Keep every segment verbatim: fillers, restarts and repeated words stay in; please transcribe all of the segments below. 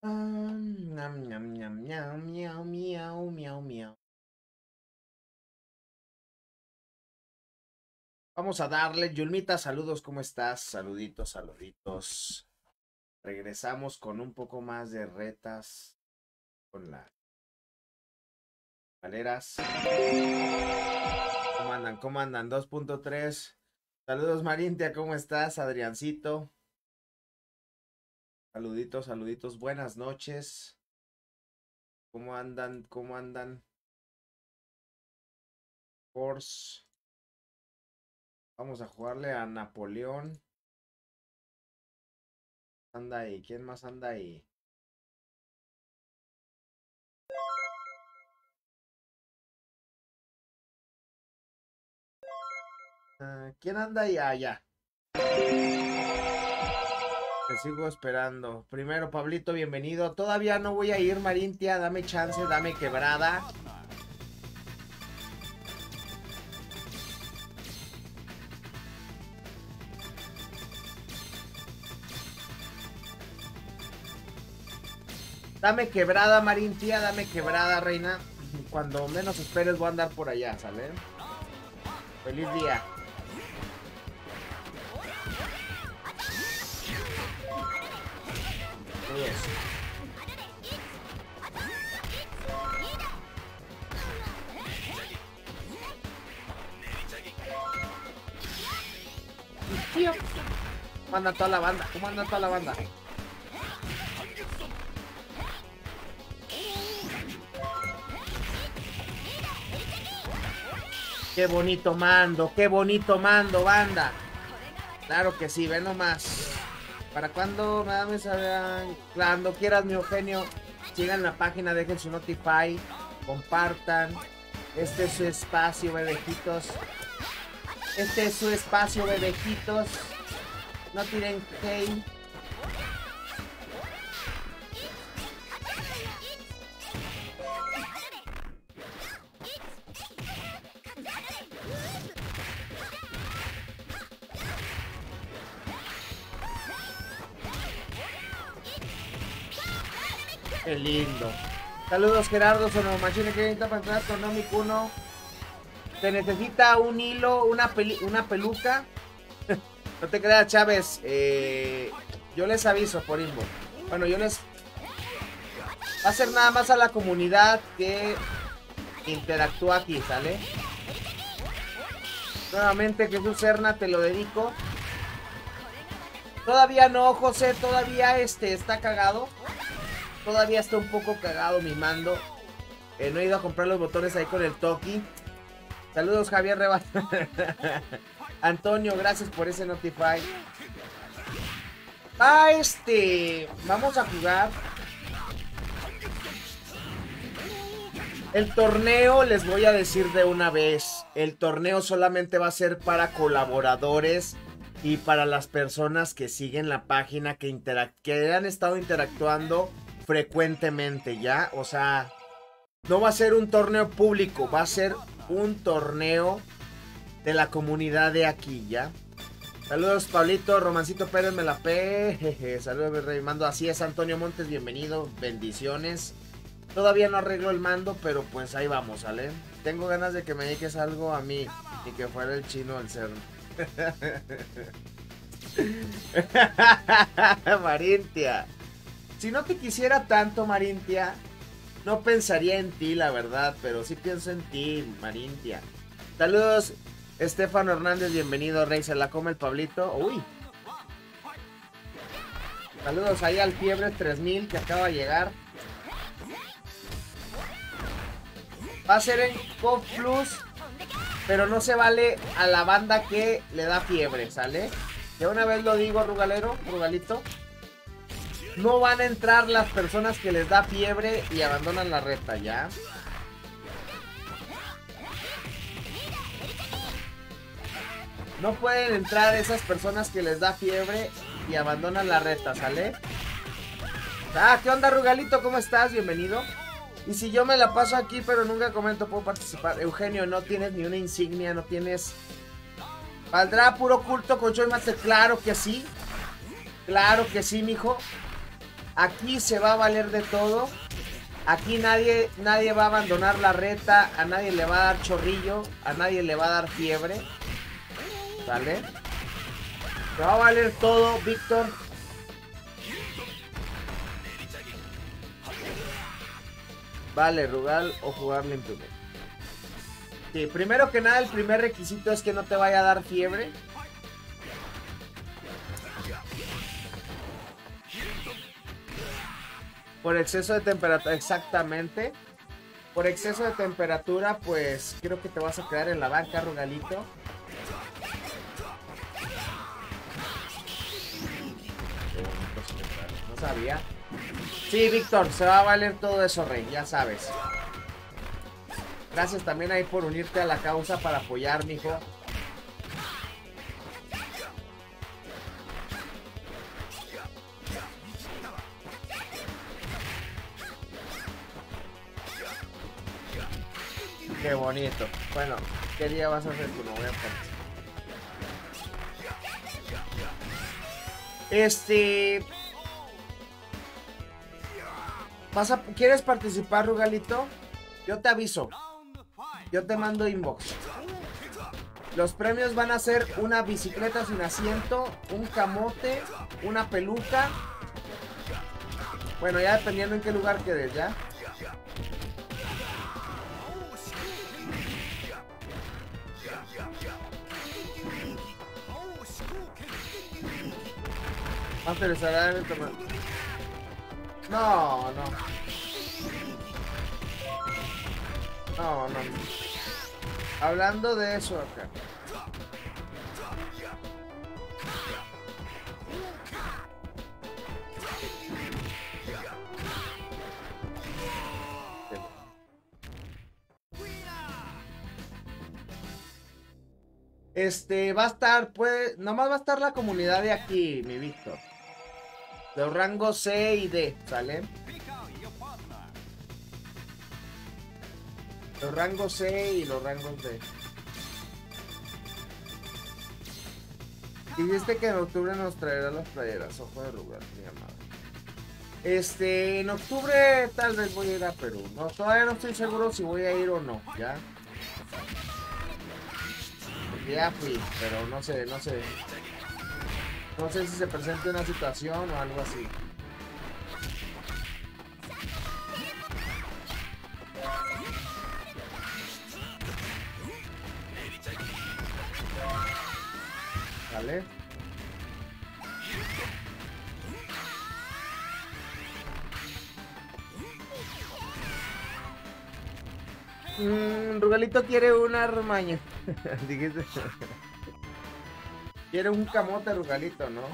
Ñam, ñam, ñam, ñam, miau, miau, miau, miau. Vamos a darle, Yulmita, saludos, ¿cómo estás? Saluditos, saluditos. Regresamos con un poco más de retas con las valeras. ¿Cómo andan? ¿Cómo andan? dos punto tres. Saludos, Marintia, ¿cómo estás? Adriancito. Saluditos, saluditos, buenas noches. ¿Cómo andan? ¿Cómo andan? Force. Vamos a jugarle a Napoleón. Anda ahí, ¿quién más anda ahí? Uh, ¿Quién anda ahí? Allá. Ah, te sigo esperando. Primero, Pablito, bienvenido. Todavía no voy a ir, Marintia. Dame chance, dame quebrada. Dame quebrada, Marintia. Dame quebrada, reina. Cuando menos esperes voy a andar por allá, ¿sale? Feliz día. Tío. ¿Cómo anda toda la banda? ¿Cómo anda toda la banda? Qué bonito mando, qué bonito mando, banda. Claro que sí, ve nomás. ¿Para cuándo me dame saber? Cuando quieras, mi Eugenio. Sigan la página, dejen su notify, compartan. Este es su espacio, bebejitos. Este es su espacio, bebejitos. No tiren hate. Qué lindo. Saludos, Gerardo. Sonomachine que necesita para entrar con Nomi Kuno. Se necesita un hilo, una, peli una peluca. No te creas, Chávez. Eh, yo les aviso por inbox. Bueno, yo les... Va a ser nada más a la comunidad que interactúa aquí, ¿sale? Nuevamente, Jesús Serna, te lo dedico. Todavía no, José. Todavía este está cagado. Todavía está un poco cagado mi mando. Eh, no he ido a comprar los botones ahí con el Toki. Saludos, Javier Reba. Antonio, gracias por ese notify. Ah, este... Vamos a jugar. El torneo, les voy a decir de una vez. El torneo solamente va a ser para colaboradores y para las personas que siguen la página, que, que han estado interactuando frecuentemente, ¿ya? O sea, no va a ser un torneo público, va a ser un torneo de la comunidad de aquí, ¿ya? Saludos, Pablito, Romancito Pérez, me la pe. Jeje. Saludos, Rey Mando. Así es, Antonio Montes, bienvenido, bendiciones. Todavía no arreglo el mando, pero pues ahí vamos, ¿sale? Tengo ganas de que me dediques algo a mí y que fuera el chino el ser. Marintia. Si no te quisiera tanto, Marintia, no pensaría en ti, la verdad, pero sí pienso en ti, Marintia. Saludos, Estefano Hernández, bienvenido, Rey, se la come el Pablito. Uy. Saludos ahí al Fiebre tres mil que acaba de llegar. Va a ser en Cof Plus, pero no se vale a la banda que le da fiebre, ¿sale? De una vez lo digo, Rugalero, Rugalito. No van a entrar las personas que les da fiebre y abandonan la reta, ¿ya? No pueden entrar esas personas que les da fiebre y abandonan la reta, ¿sale? Ah, ¿qué onda, Rugalito? ¿Cómo estás? Bienvenido. Y si yo me la paso aquí, pero nunca comento, puedo participar. Eugenio, no tienes ni una insignia, no tienes... ¿Valdrá puro culto con Joy Master? Claro que sí. Claro que sí, mijo. Aquí se va a valer de todo. Aquí nadie, nadie va a abandonar la reta. A nadie le va a dar chorrillo. A nadie le va a dar fiebre. ¿Vale? Se va a valer todo, Víctor. Vale, Rugal o jugar limpiamente. Sí, primero que nada, el primer requisito es que no te vaya a dar fiebre. Por exceso de temperatura, exactamente. Por exceso de temperatura, pues creo que te vas a quedar en la banca, Rugalito. No sabía. Sí, Víctor, se va a valer todo eso, Rey, ya sabes. Gracias también ahí por unirte a la causa para apoyar, mijo. Qué bonito. Bueno, ¿qué día vas a hacer tu novia? Este... ¿Vas a... ¿Quieres participar, Rugalito? Yo te aviso. Yo te mando inbox. Los premios van a ser una bicicleta sin asiento, un camote, una peluca. Bueno, ya dependiendo en qué lugar quedes, ¿ya? Interesará en el torneo. No, no. No, no, no. Hablando de eso acá. Este, va a estar, pues, nomás va a estar la comunidad de aquí, mi Víctor. De los rangos C y D, ¿sale? Los rangos C y los rangos D. Dijiste que en octubre nos traerá las playeras. Ojo de lugar, mi amado. Este, en octubre tal vez voy a ir a Perú. No, todavía no estoy seguro si voy a ir o no, ¿ya? Ya fui, pero no sé, no sé. No sé si se presente una situación o algo así. ¿Vale? Mm, Rugalito quiere un armaño. Dijiste. Quiere un camote, Rugalito, ¿no?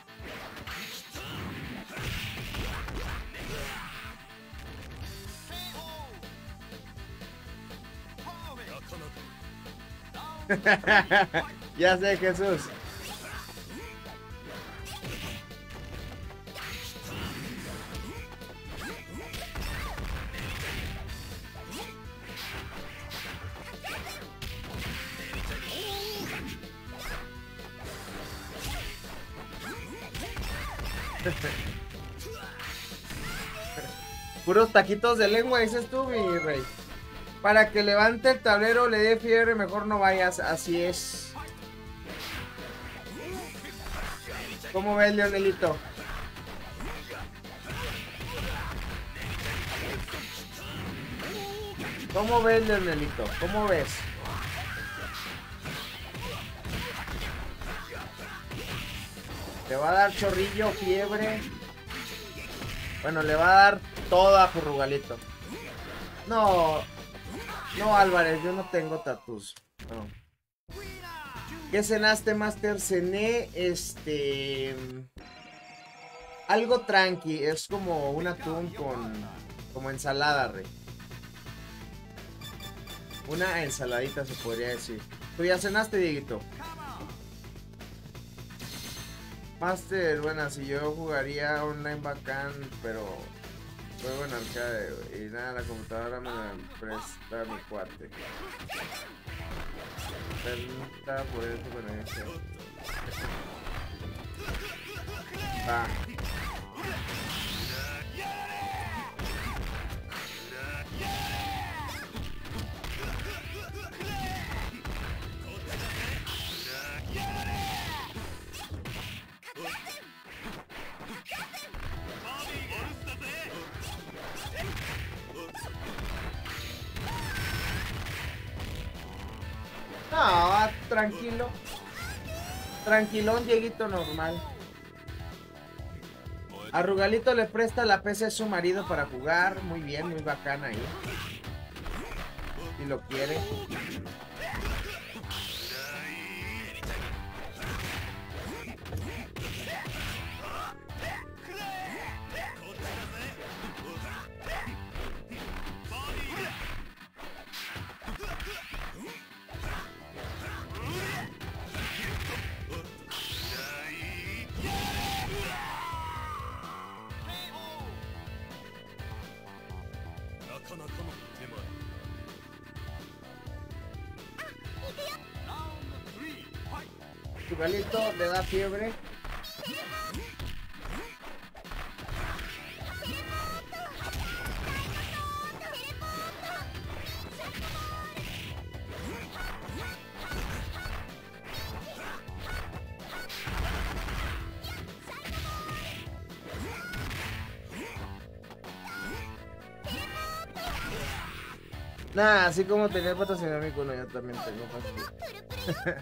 Ya sé, Jesús. Puros taquitos de lengua, dices tú, mi rey. Para que levante el tablero, le dé fiebre, mejor no vayas. Así es. ¿Cómo ves, Leonelito? ¿Cómo ves, Leonelito? ¿Cómo ves? Le va a dar chorrillo, fiebre. Bueno, le va a dar todo a Rugalito. No, no, Álvarez, yo no tengo tatús. No. ¿Qué cenaste, Master? Cené, este... algo tranqui, es como un atún con... como ensalada, rey. Una ensaladita se podría decir. ¿Tú ya cenaste, Dieguito? Master, bueno, si yo jugaría online bacán, pero juego en arcade y nada, la computadora me la presta mi cuate. Permita por eso, bueno, eso. Va. No, tranquilo. Tranquilón, Dieguito, normal. A Rugalito le presta la P C a su marido para jugar. Muy bien, muy bacana ahí. Si lo quiere. Rugalito le da fiebre. Nah, así como tenía el patrocinador mi culo, yo también tengo fácil.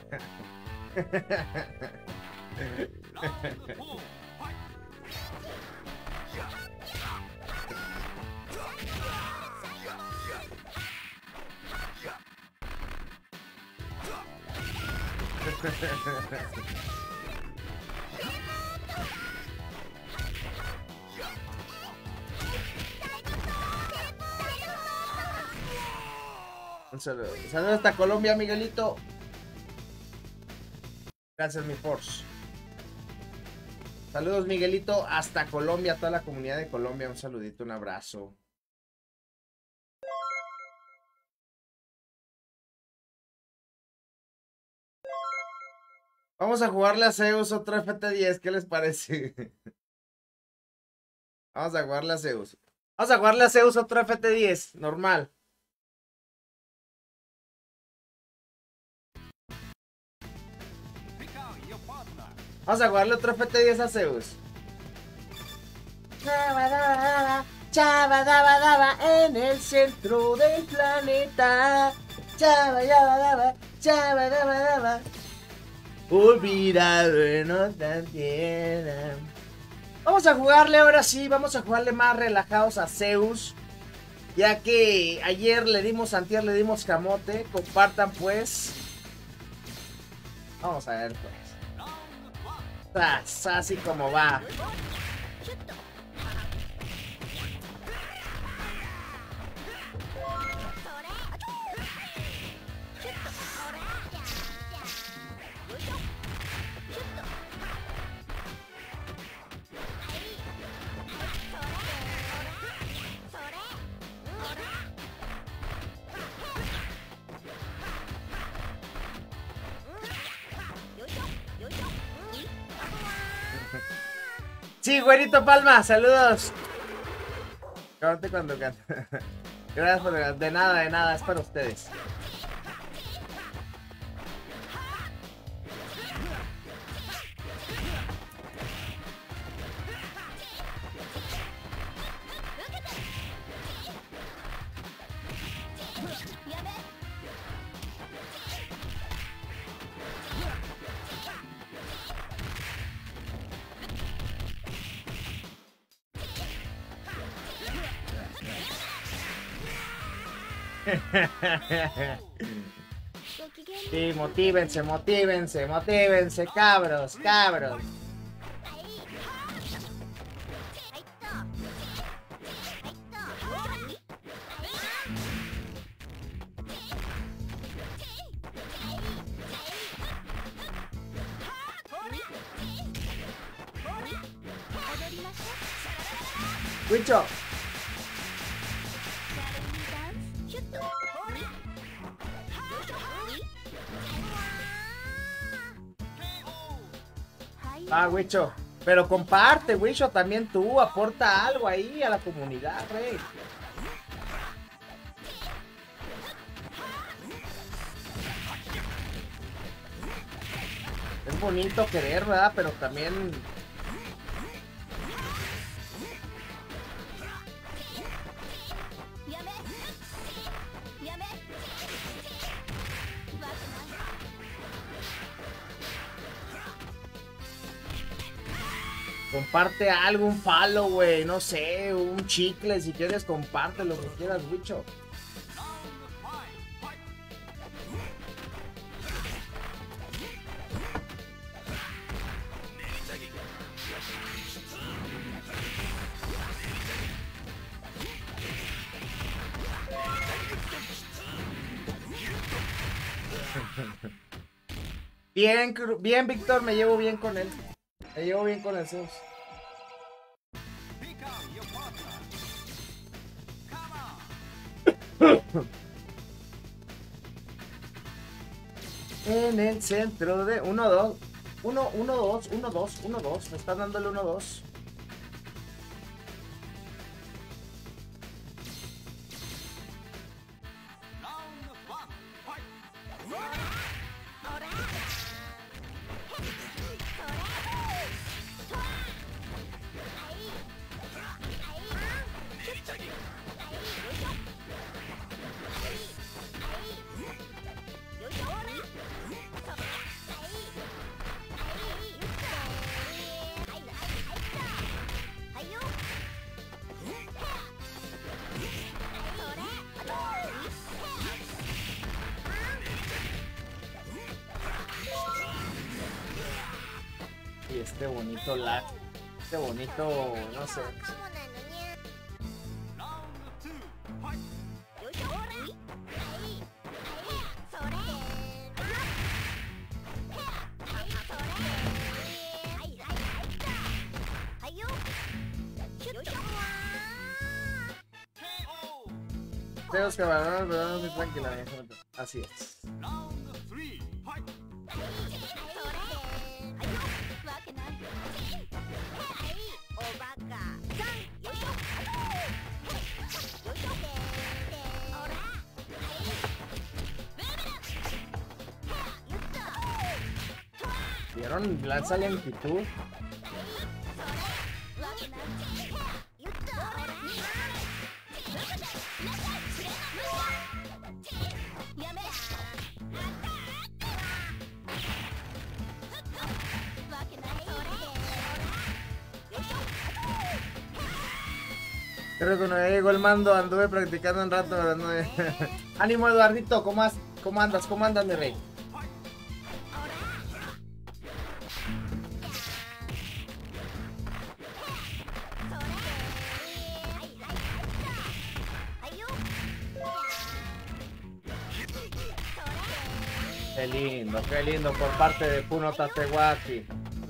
Un saludo. Saludos hasta Colombia, Miguelito. Gracias, mi Force. Saludos, Miguelito, hasta Colombia, a toda la comunidad de Colombia. Un saludito, un abrazo. Vamos a jugarle a Zeus otro F T diez, ¿qué les parece? Vamos a jugarle a Zeus. Vamos a jugarle a Zeus otro F T diez, normal. Vamos a jugarle otro F T diez a Zeus. Chabadaba, chabadaba en el centro del planeta. Chabadaba, chabadaba. Olvidado en otra tierra. Vamos a jugarle ahora sí, vamos a jugarle más relajados a Zeus. Ya que ayer le dimos, antier le dimos camote. Compartan pues. Vamos a ver pues. Así como va. Sí, güerito Palma, saludos. Cante cuando cante. Gracias por el... De nada, de nada, es para ustedes. Sí, motívense, motívense, motívense, cabros, cabros. Wicho. Ah, Wicho. Pero comparte, Wicho, también tú. Aporta algo ahí a la comunidad, rey. Es bonito querer, ¿verdad? Pero también... Comparte algo, un follow, güey. No sé, un chicle. Si quieres, comparte lo que quieras, bicho. Bien, bien, Víctor, me llevo bien con él. Me llevo bien con el Zeus. En el centro de uno dos uno uno dos uno dos uno dos me están dando el uno dos. Y este bonito lag, este bonito, no sé. Tenemos que abandonar, pero muy tranquila. Así es. ¿Vieron? Lanza lentitud. Creo que no llegó el mando, anduve practicando un rato, pero no. Ánimo, Eduardito, ¿cómo, has, ¿cómo andas? ¿Cómo andas, mi rey? Qué lindo, qué lindo por parte de Puno Tatewaki.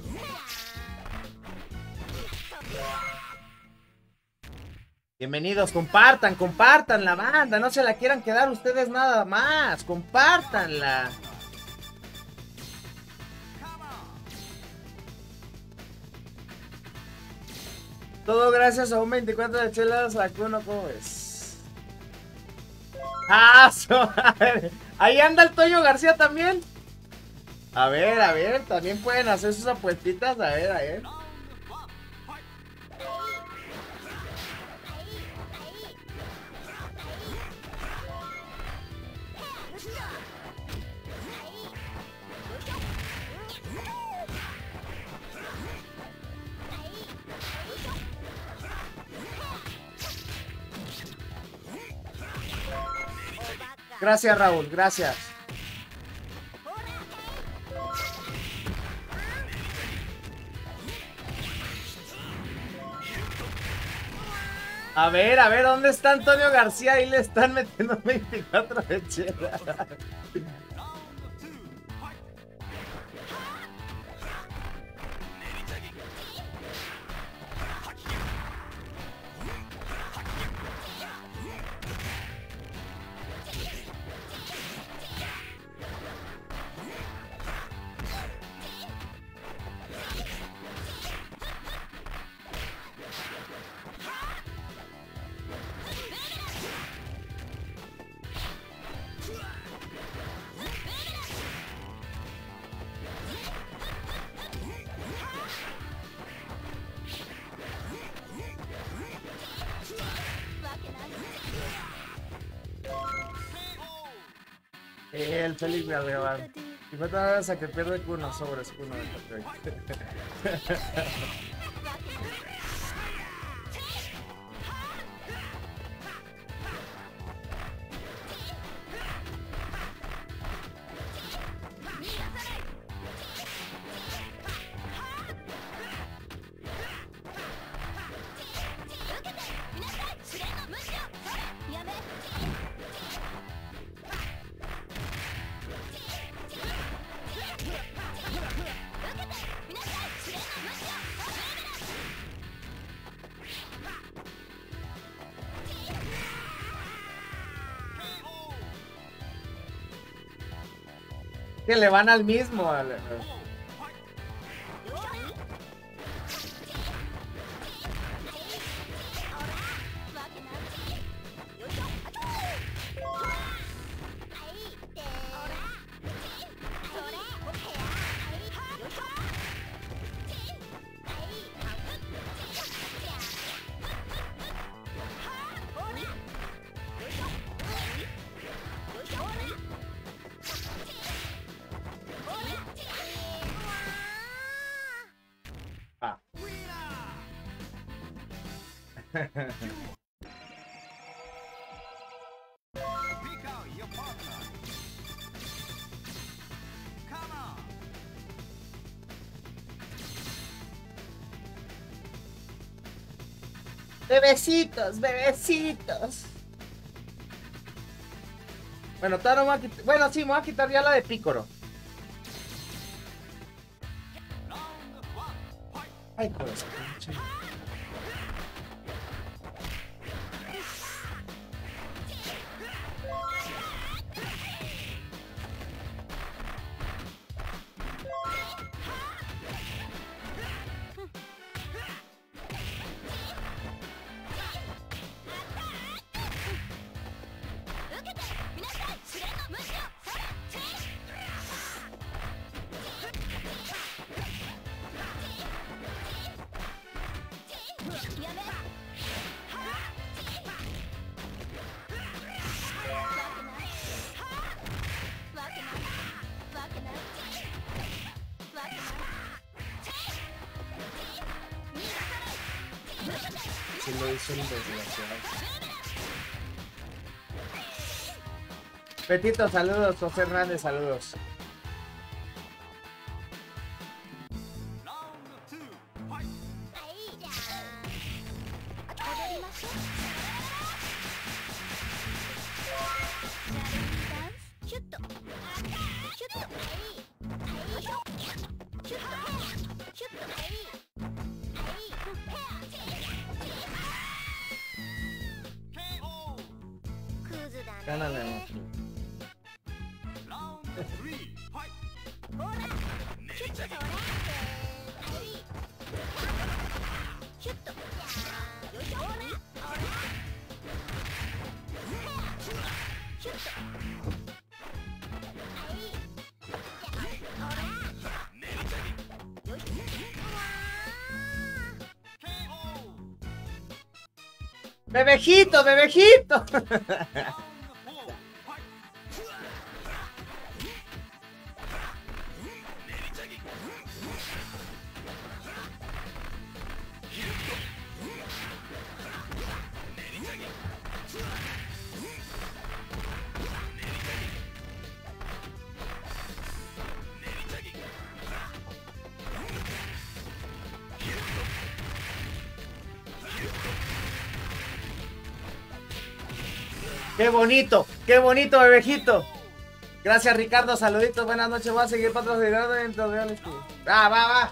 Bienvenidos, compartan, compartan la banda, no se la quieran quedar ustedes nada más, compártanla. Todo gracias a un veinticuatro de chelas a Kuno, ¿cómo ves? ¡Ah! So, ahí anda el Toño García también. A ver, a ver, también pueden hacer sus apuestitas, a ver, a ver. Gracias, Raúl, gracias. A ver, a ver, ¿dónde está Antonio García? Ahí le están metiendo veinticuatro de chela. El Félix Algabar. cincuenta horas a que pierde Kuno, sobres Kuno. Que le van al mismo. Al... Bebecitos, bebecitos. Bueno, todavía no me voy a quitar. Bueno, sí, me voy a quitar ya la de Pícoro. Ay, joder. Sí lo hizo el desgraciado. Petito, saludos. José Hernández, saludos. Gánale, amor. Bebejito, bebejito. Qué bonito, qué bonito, bebejito. Gracias, Ricardo. Saluditos, buenas noches. Voy a seguir patrocinando dentro de el Va, va, va.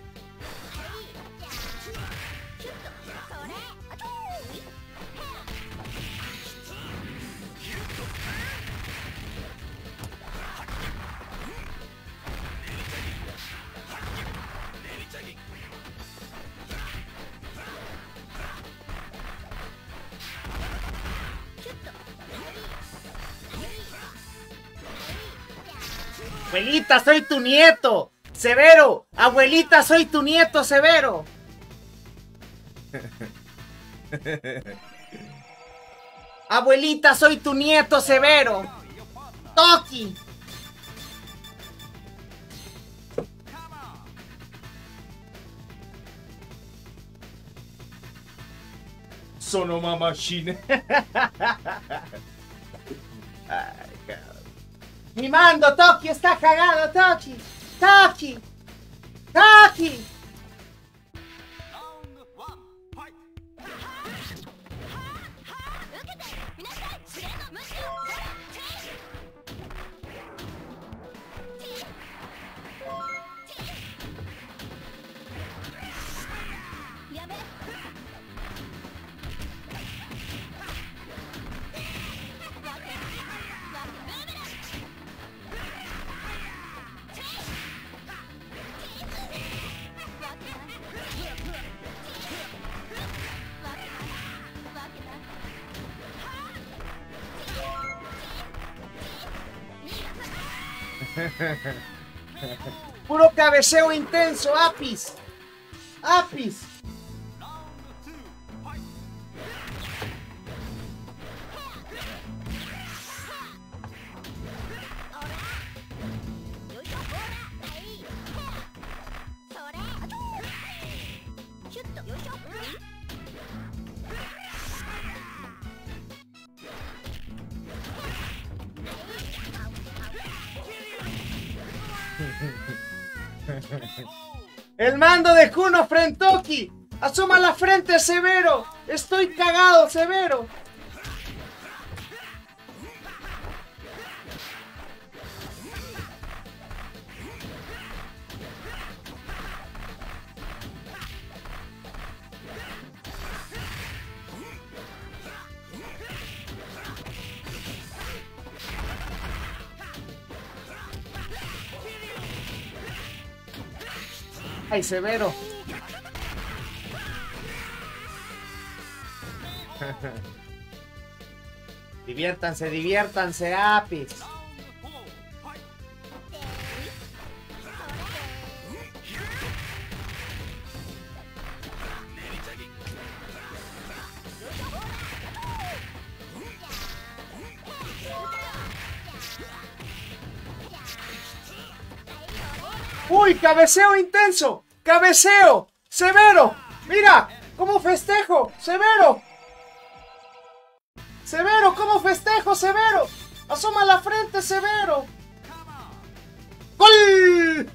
Abuelita, soy tu nieto, Severo. Abuelita, soy tu nieto, Severo. Abuelita, soy tu nieto, Severo. Toki. Sonoma Machine. Ay, cabrón. Mi mando, Toki, está cagado, Toki. Toki. Toki. Puro cabeceo intenso, Apis. Apis. El mando de Kuno Frentoki. Asoma la frente, Severo. Estoy cagado, Severo. Ay, Severo. Diviértanse, diviértanse, Apis. ¡Uy, cabeceo intenso! ¡Cabeceo! ¡Severo! ¡Mira! ¿Cómo festejo? ¡Severo! ¡Severo! ¿Cómo festejo? ¡Severo! ¡Asoma la frente, Severo! ¡Gol!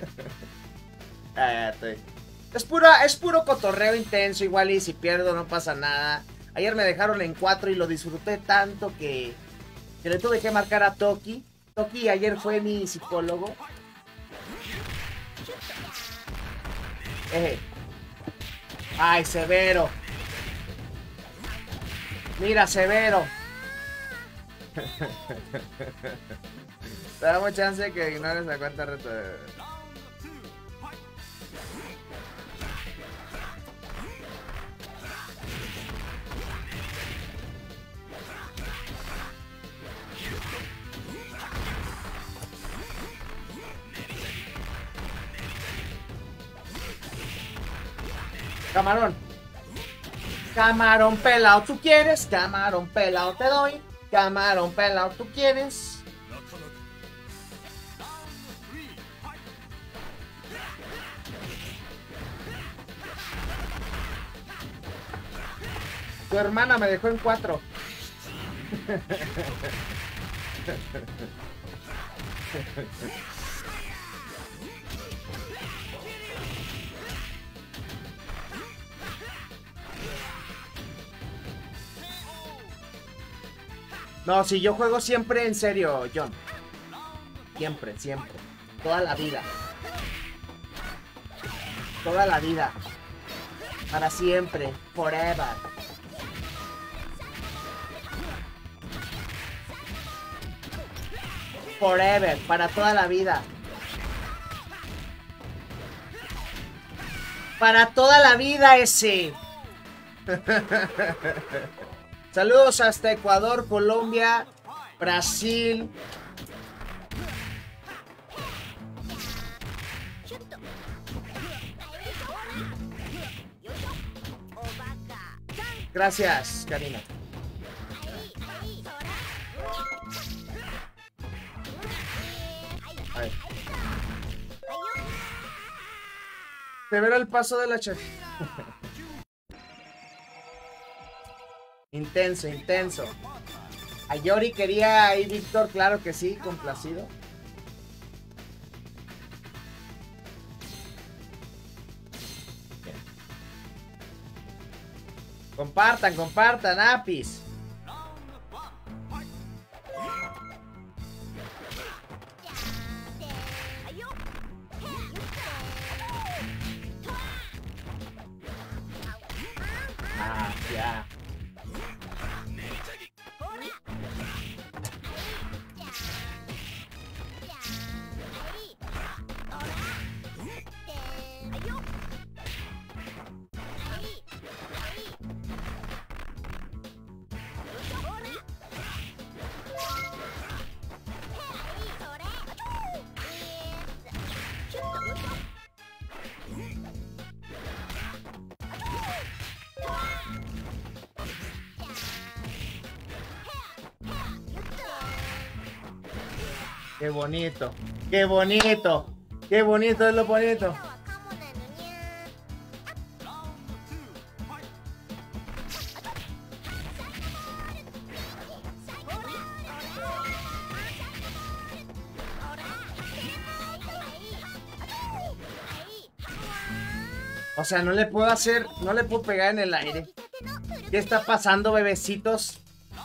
ah, es, pura, es puro cotorreo intenso. Igual y si pierdo no pasa nada. Ayer me dejaron en cuatro y lo disfruté tanto que, que le tuve que marcar a Toki. Toki ayer fue mi psicólogo. Eh. Ay, Severo. Mira, Severo. Te damos chance de que ignores la cuenta reto. Camarón. Camarón pelado, ¿tú quieres? Camarón pelado te doy. Camarón pelado, ¿tú quieres? Tu hermana me dejó en cuatro. No, si yo juego siempre en serio, John. Siempre, siempre. Toda la vida. Toda la vida. Para siempre. Forever. Forever. Para toda la vida. Para toda la vida ese. Saludos hasta Ecuador, Colombia, Brasil. Gracias, Karina. Se verá el paso de la chef. Intenso, intenso. A Yori quería ir Víctor, claro que sí, complacido. Bien. Compartan, compartan, Apis. Ah, ya. Qué bonito, qué bonito, qué bonito es lo bonito. O sea, no le puedo hacer, no le puedo pegar en el aire. ¿Qué está pasando, bebecitos?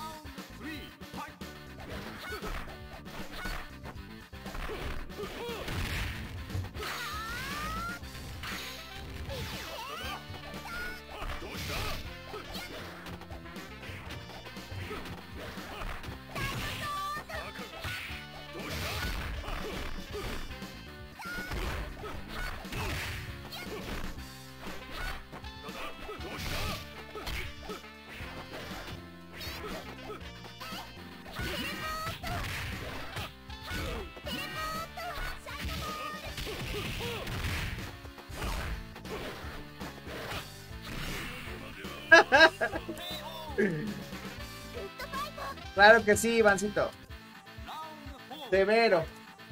Claro que sí, Ivancito. Severo.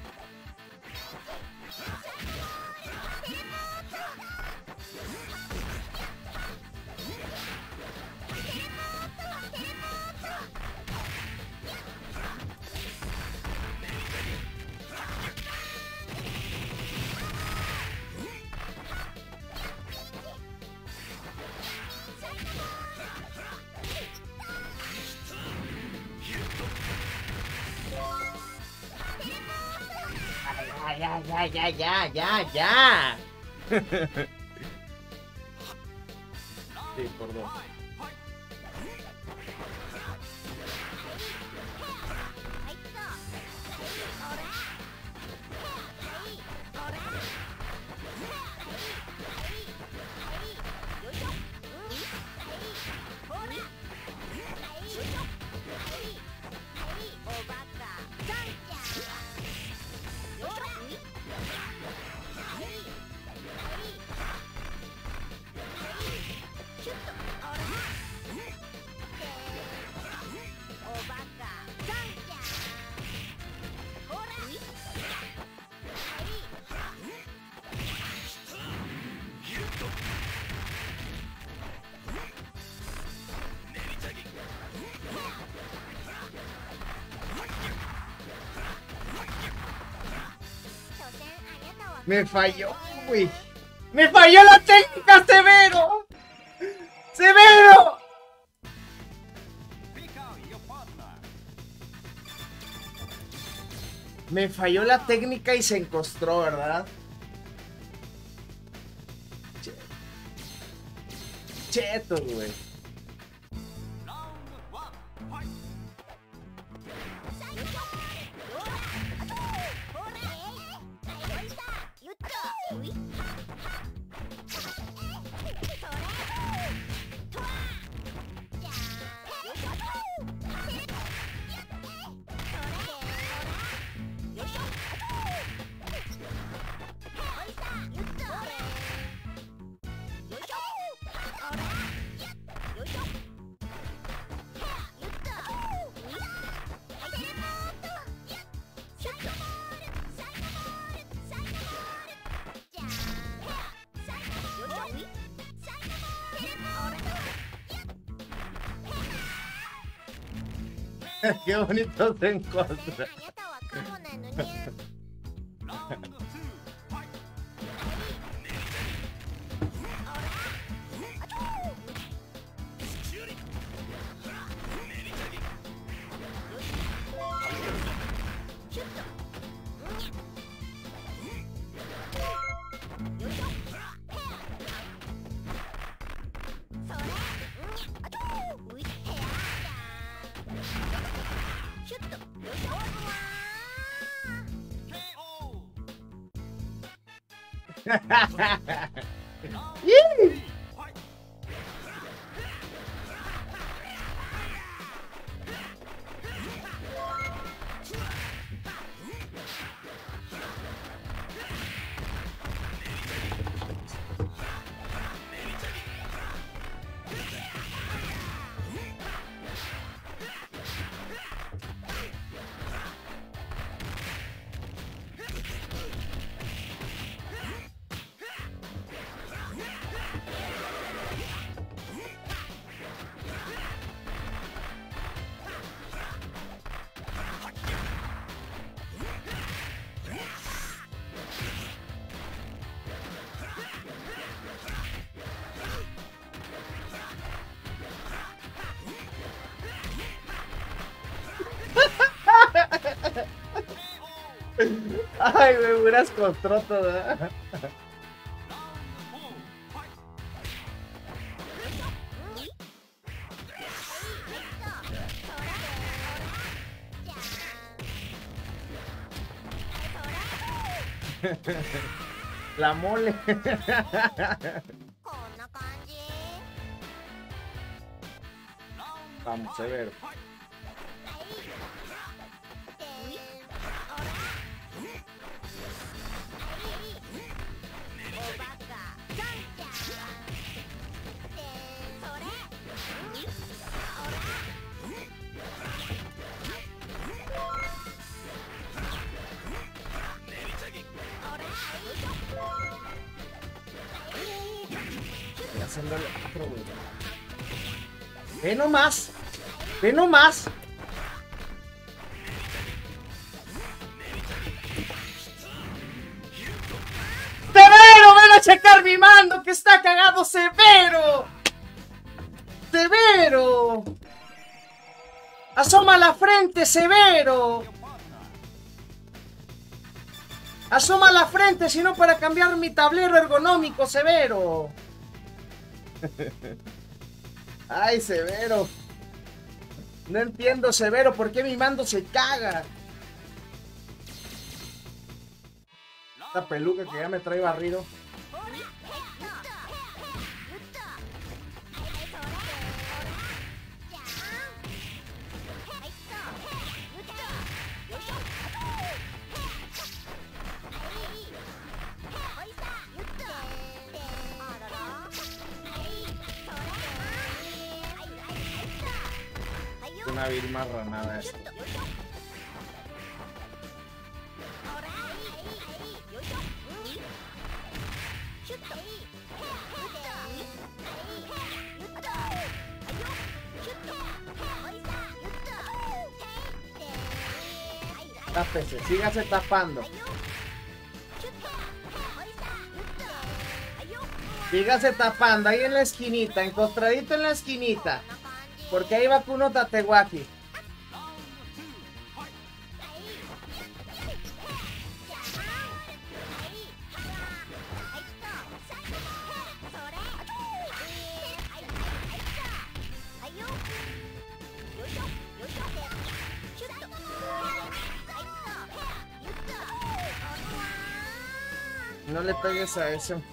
Ya, ya, ya, ya, ya, ya. Sí, por dos. Me falló, güey. ¡Me falló la técnica, Severo! ¡Severo! Me falló la técnica y se encostró, ¿verdad? Chetos, güey. Qué bonito se encuentra. Ay, me hubieras control toda. La mole. Vamos, severo. Haciéndole otro, güey. Ve nomás. Ve nomás. ¡Severo! ¡Ven a checar mi mando! ¡Que está cagado Severo! ¡Severo! ¡Asoma la frente, Severo! ¡Asoma la frente, sino para cambiar mi tablero ergonómico, Severo! Ay, Severo. No entiendo, Severo, ¿por qué mi mando se caga? Esta peluca que ya me trae barrido. Una vil marranada esto. Tápese, sígase tapando. Sígase tapando ahí en la esquinita, encostradito en la esquinita. Porque ahí va Kuno Tatewaki. No le pegues a eso.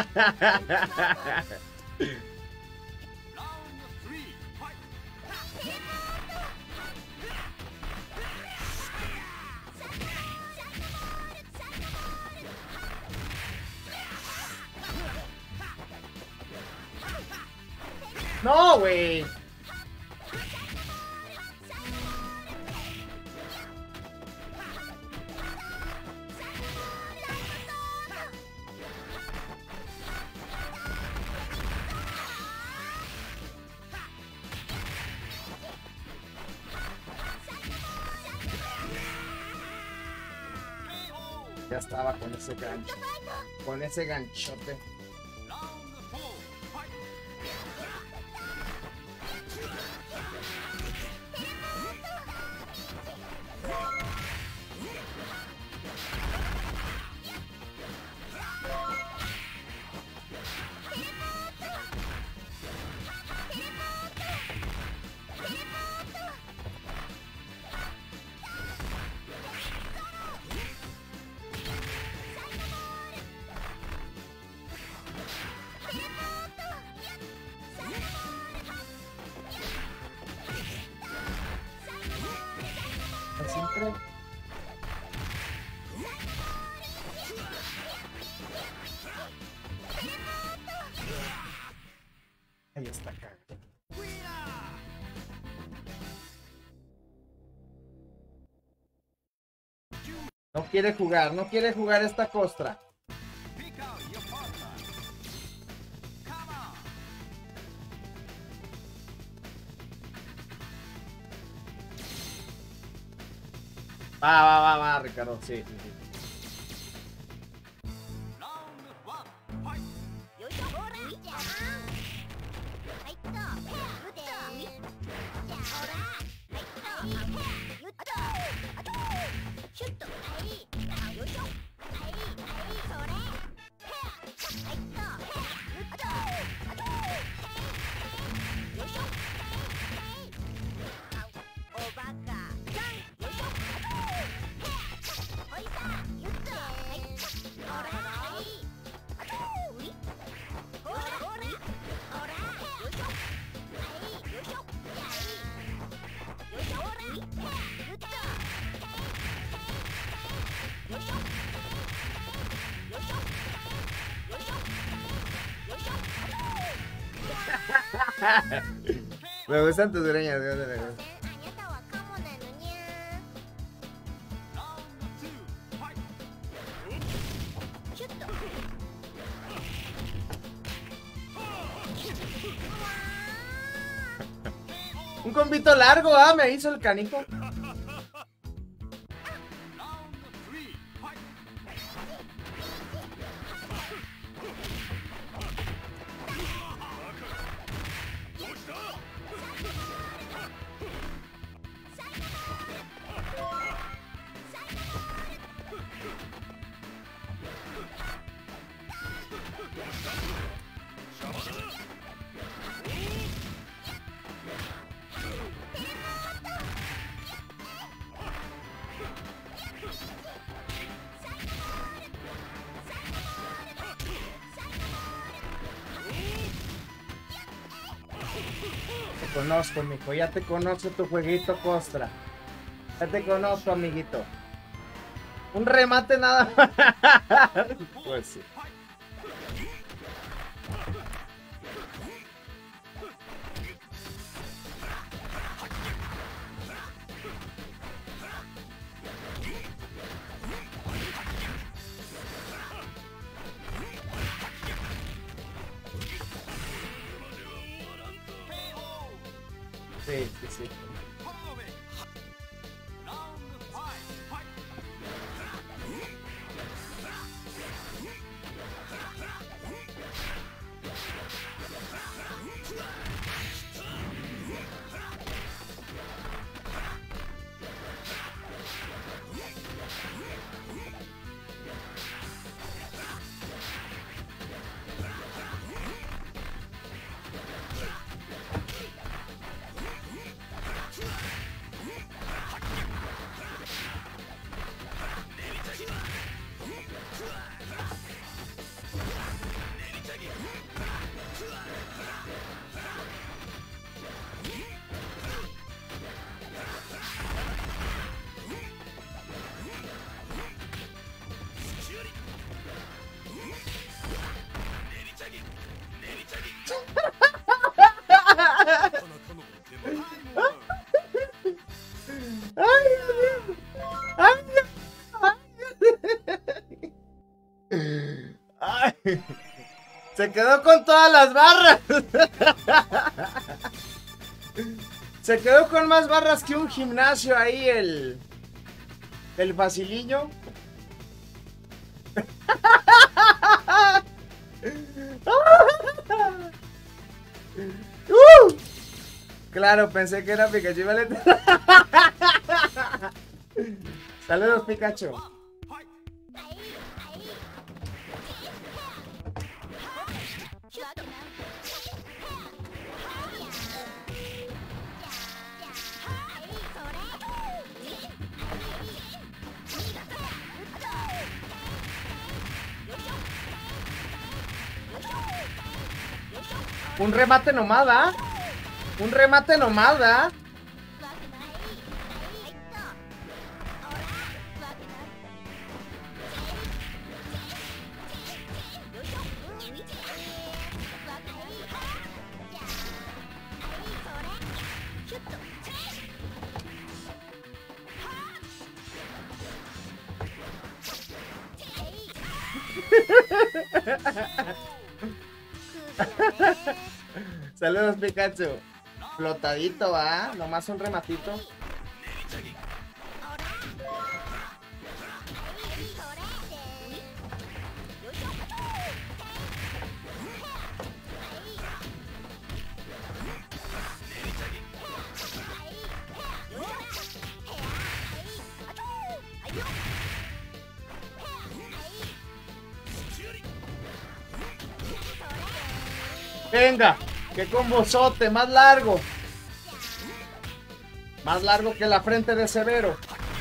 No, güey. Ya estaba con ese gancho. Con ese ganchote. Siempre. Ahí está acá. No quiere jugar, no quiere jugar esta costra. Va, va, va, va, Ricardo, sí, sí, sí. Me gustan tus greñas. Un combito largo, ah, me hizo el canico. Te conozco, mijo, ya te conozco tu jueguito, Costra. Ya te conozco, amiguito. Un remate nada más. Pues sí. Sí, sí, sí. Ay, se quedó con todas las barras. Se quedó con más barras que un gimnasio ahí el el Basiliño. uh, claro, pensé que era Pikachu, ¿vale? Saludos, Pikachu. Un remate nomada. Un remate nomada. Saludos, Pikachu. Flotadito, va. Nomás un rematito. Venga, que combozote, más largo. Más largo que la frente de Severo.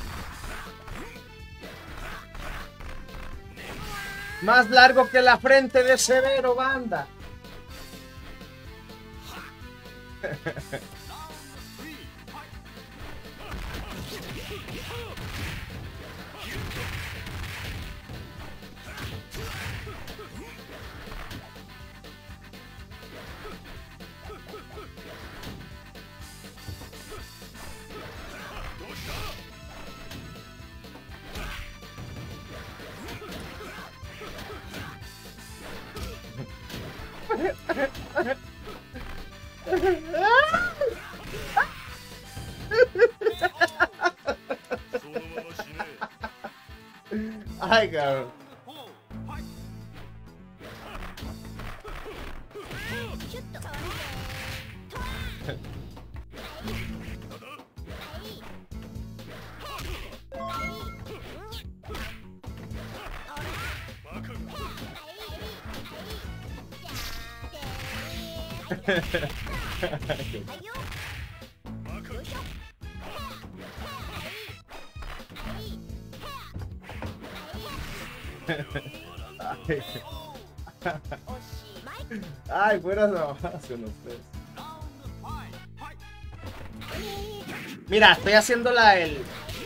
Más largo que la frente de Severo, banda. Ay, cabrón. Ay, ay, fuera nomás con ustedes. Mira, estoy haciendo la el.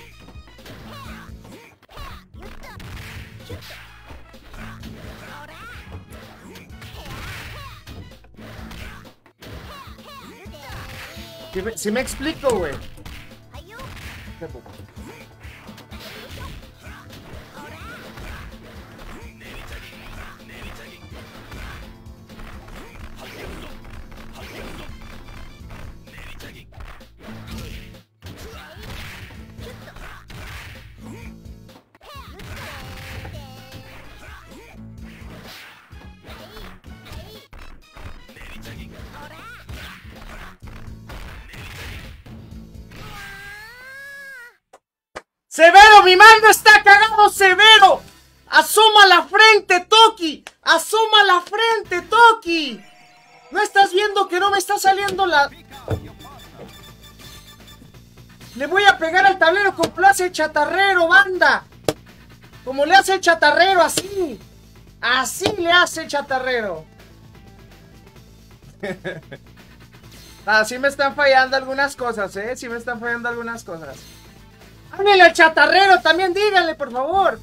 Si me, si me explico, güey. ¡Severo, mi mando está cagado, Severo! ¡Asoma la frente, Toki! ¡Asoma la frente, Toki! ¿No estás viendo que no me está saliendo la...? Le voy a pegar al tablero como lo hace el chatarrero, banda. Como le hace el chatarrero, así. Así le hace el chatarrero. Ah, sí me están fallando algunas cosas, eh. Sí me están fallando algunas cosas. ¡Háblale al chatarrero! También díganle, por favor.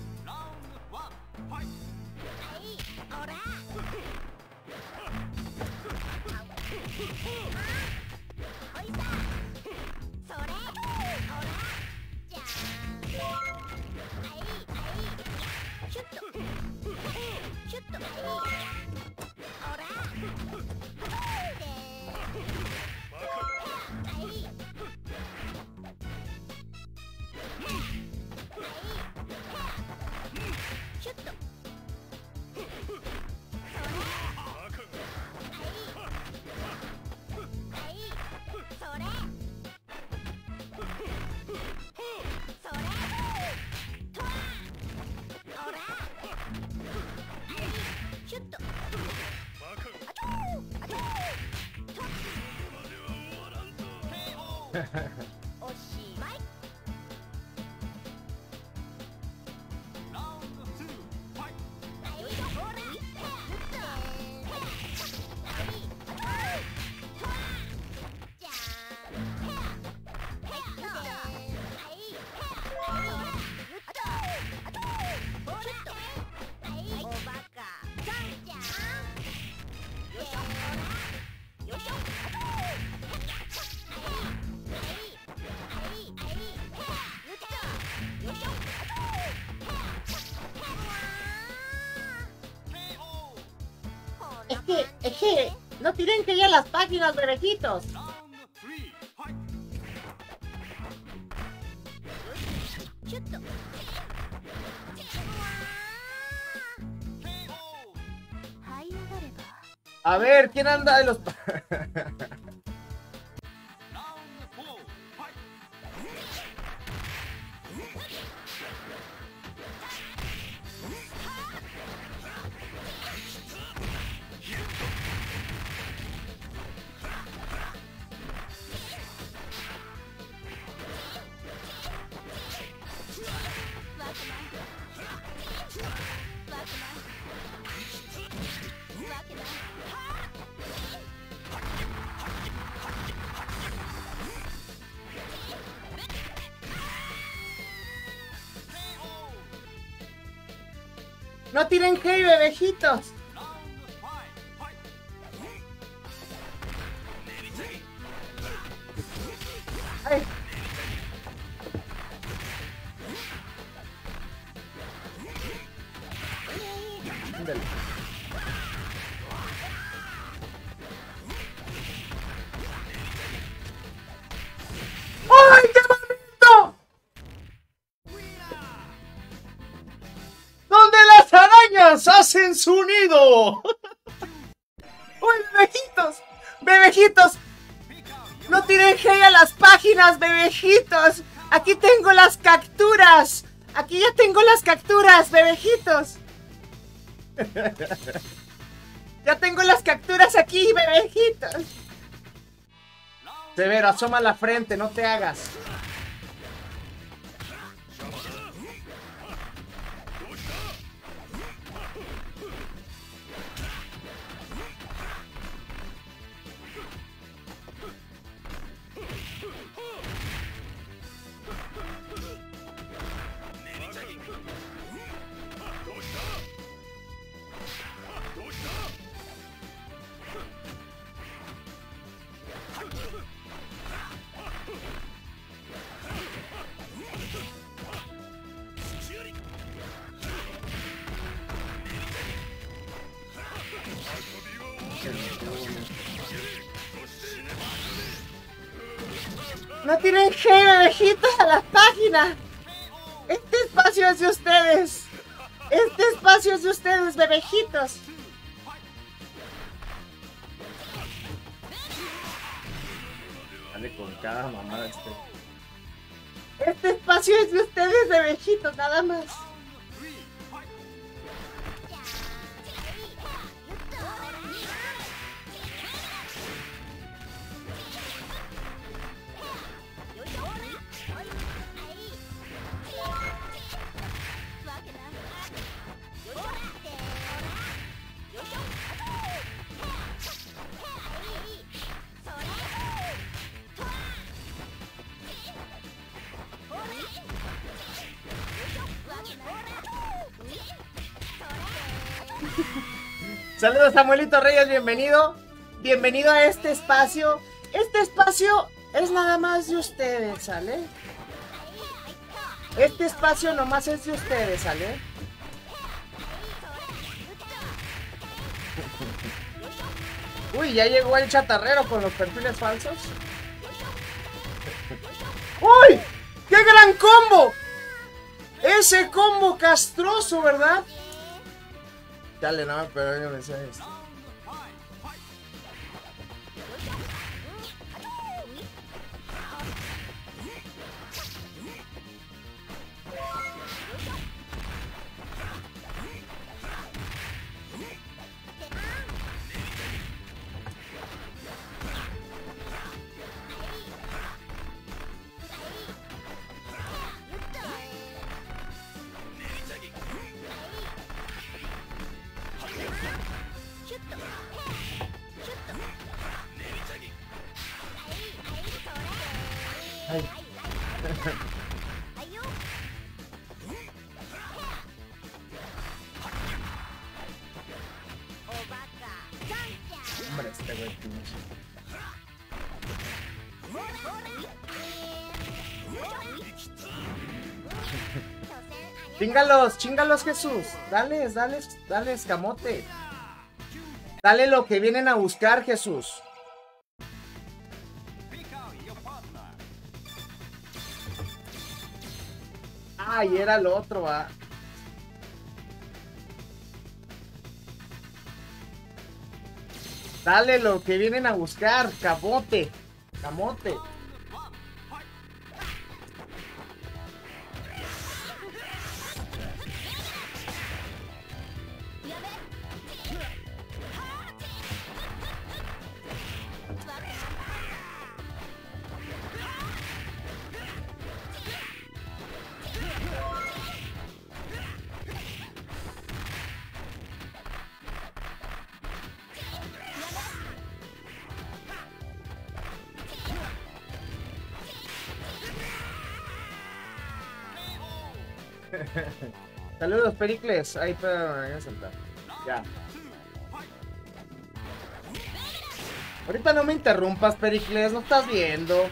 Es que, es que, no tienen que ir a las páginas, berejitos. A ver, ¿quién anda de los... No tiren hey, bebejitos. Ay. Ándale. ¡Ay, qué bonito! Donde las arañas hacen su nido. ¡Uy, bebejitos! ¡Bebejitos! ¡No tiren hey a las páginas, bebejitos! ¡Aquí tengo las capturas! ¡Aquí ya tengo las capturas, bebejitos! ¡Ya tengo las capturas aquí, bebejitos! Severo, asoma la frente, no te hagas. No tienen hey, bebejitos, a la página. Este espacio es de ustedes. Este espacio es de ustedes, bebejitos. Dale con cada mamada este. Este espacio es de ustedes, bebejitos, nada más. Saludos, Samuelito Reyes, bienvenido. Bienvenido a este espacio. Este espacio es nada más de ustedes, ¿sale? Este espacio nomás es de ustedes, ¿sale? Uy, ya llegó el chatarrero con los perfiles falsos. ¡Uy! ¡Qué gran combo! Ese combo castroso, ¿verdad? Dale, no, pero yo me sé esto. Ay. Hombre, este güey pinche. Chingalos, chingalos, Jesús. Dales, dales, dales, camote. Dale lo que vienen a buscar, Jesús. Ay, era el otro, va. Dale lo que vienen a buscar, camote. Camote. Saludos, Pericles. Ahí para voy a saltar. Ya. Ahorita no me interrumpas, Pericles. No estás viendo.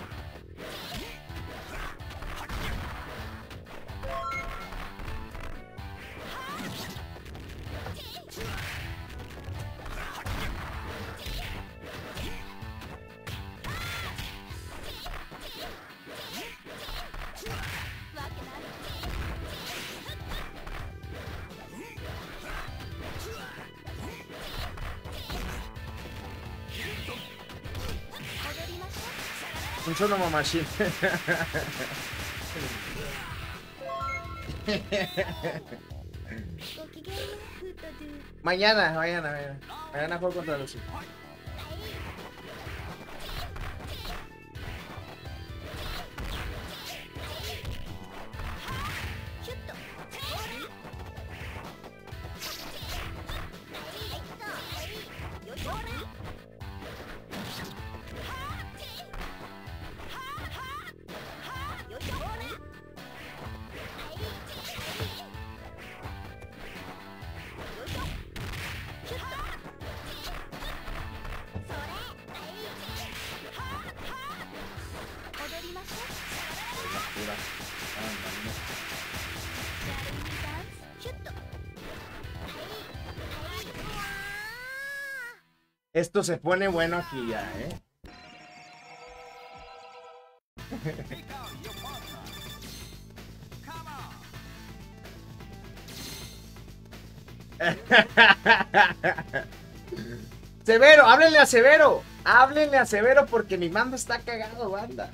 Un solo mamachín. Mañana, mañana, mañana. Mañana juego contra los hijos. Esto se pone bueno aquí ya, ¿eh? Severo, háblenle a Severo. Háblenle a Severo porque mi mando está cagado, banda.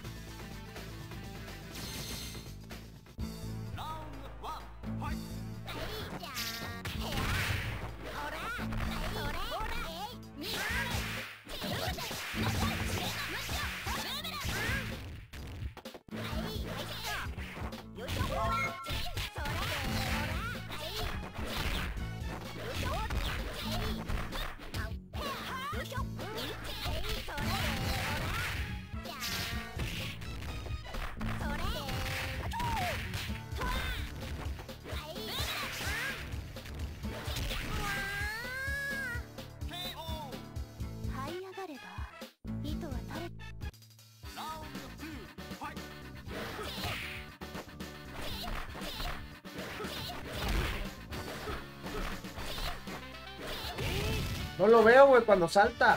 No lo veo, güey, cuando salta.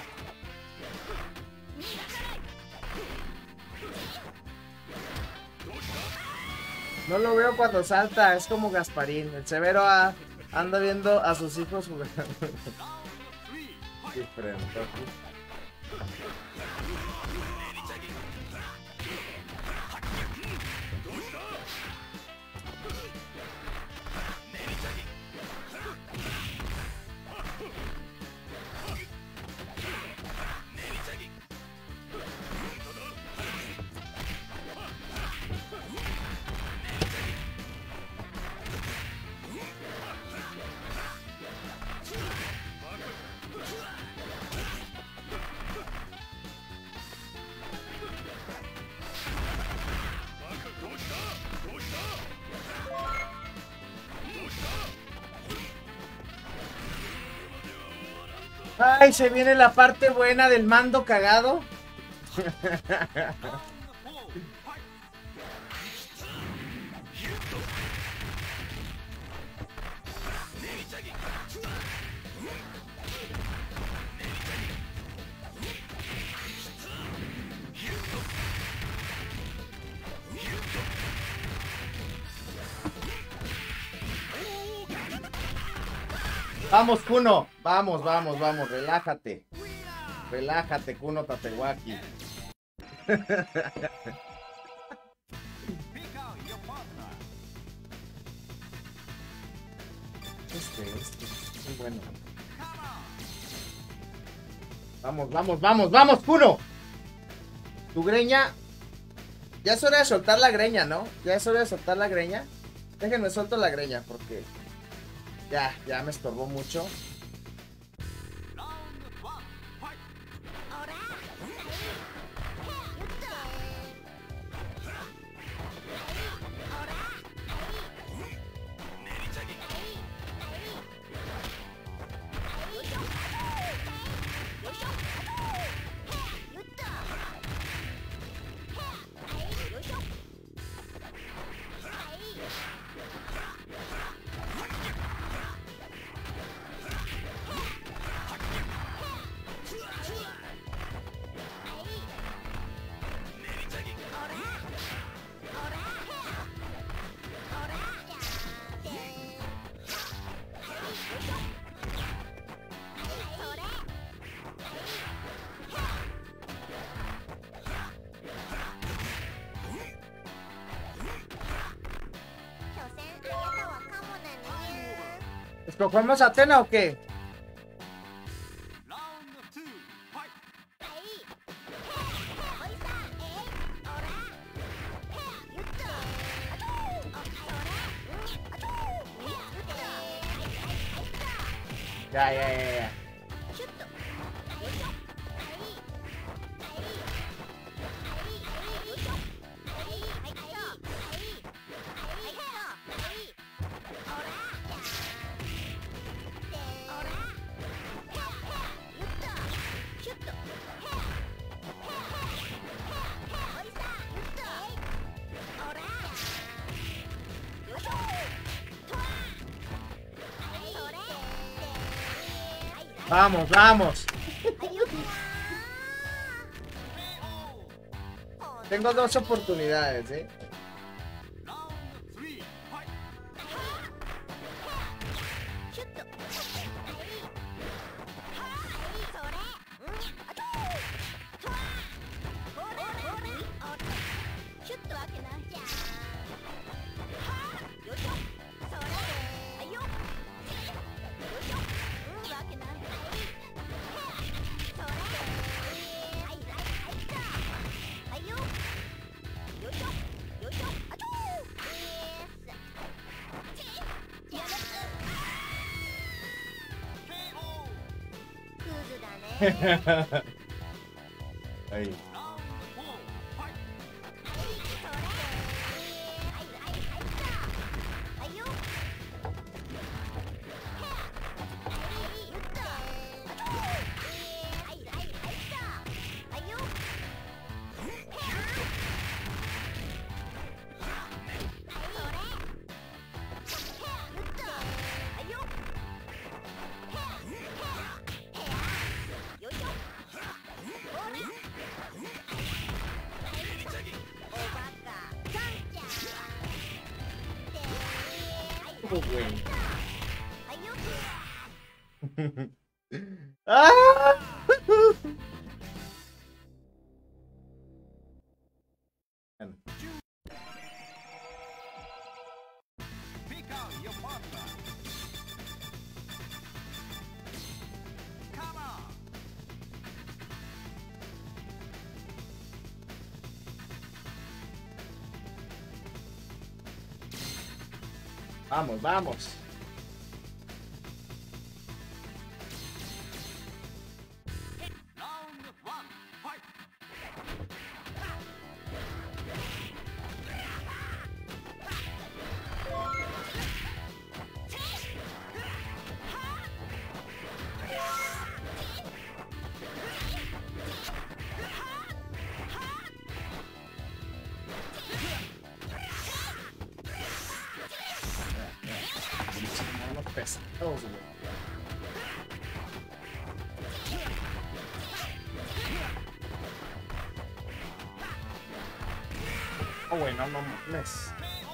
No lo veo cuando salta, es como Gasparín. El Severo a, anda viendo a sus hijos jugar. Diferente. Ay, se viene la parte buena del mando cagado. Vamos, Kuno. Vamos, vamos, vamos. Relájate. Relájate, Kuno Tatewaki. Este, este, es muy bueno. Vamos, vamos, vamos, vamos, Kuno. Tu greña. Ya es hora de soltar la greña, ¿no? Ya es hora de soltar la greña. Déjenme suelto la greña porque ya, ya me estorbó mucho. ¿Escogemos a Atena o qué? Ya, ya, ya, ya. Vamos, vamos. Tengo dos oportunidades, ¿eh? Ahí. Oh, güey. ¡Ah! Vamos, vamos. Pesados, güey. Oh, güey, no, no mames.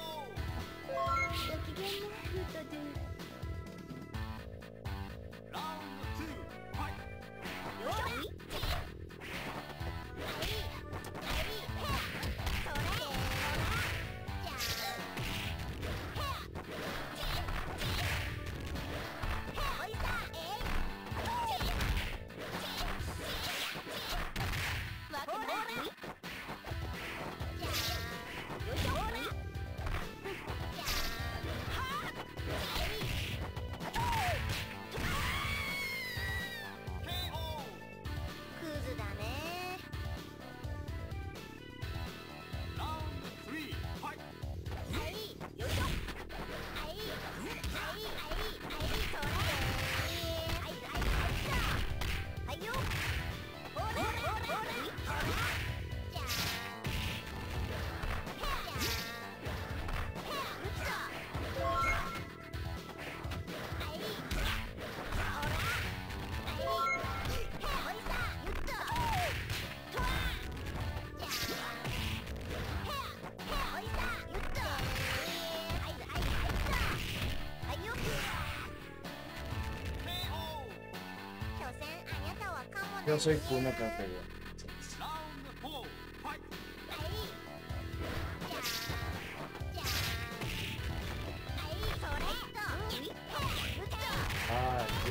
Yo soy Kuno Café.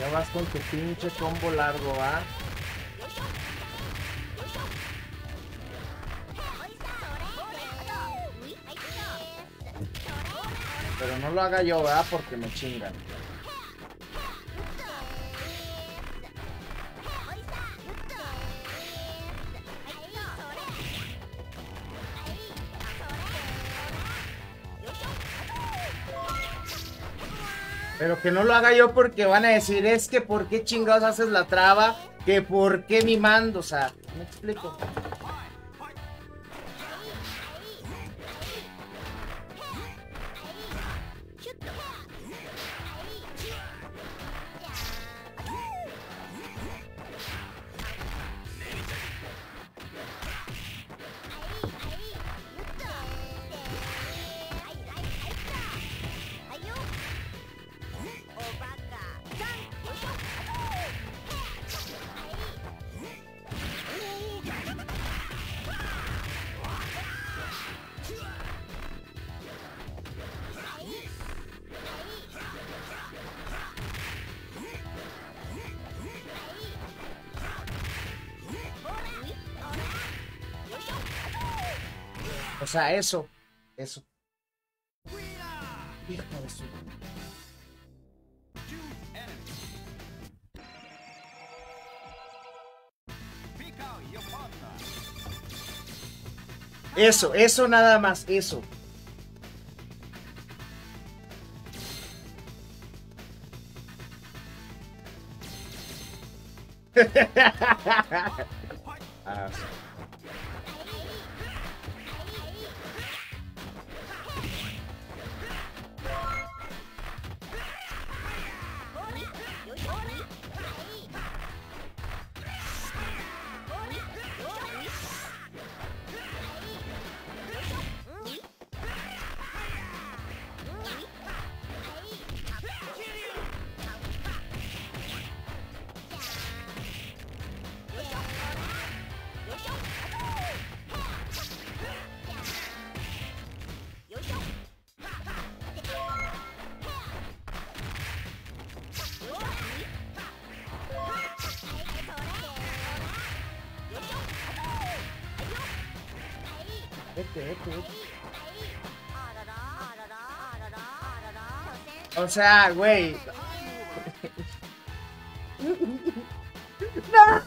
Ya vas con tu pinche combo largo, ¿ah? Pero no lo haga yo, ¿verdad? Porque me chingan. Pero que no lo haga yo porque van a decir, es que ¿por qué chingados haces la traba? Que ¿por qué mi mando? O sea, me explico. O sea, eso, eso. Hijo de su... Eso, eso nada más, eso. Ah, sí. Este, este, este. O sea, güey. No.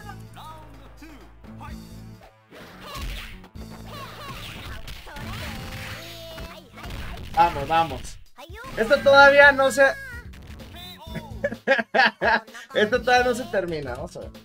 Vamos, vamos. Esto todavía no se... Esto todavía no se termina. Vamos a ver.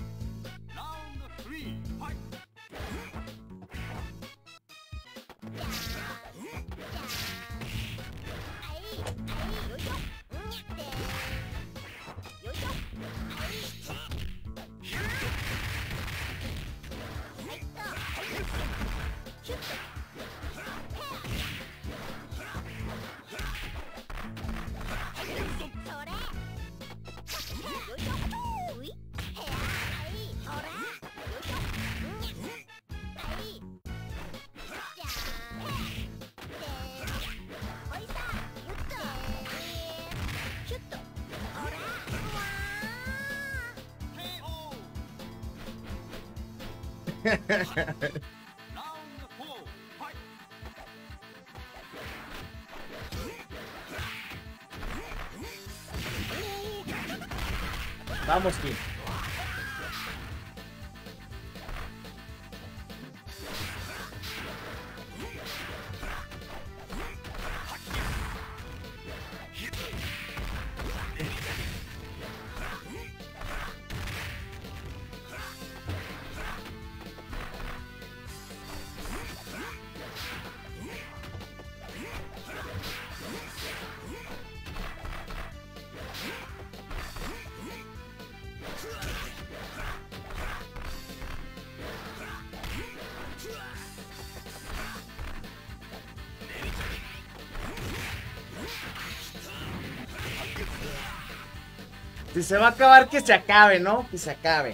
Vamos, Kim. Si se va a acabar, que se acabe, ¿no? Que se acabe.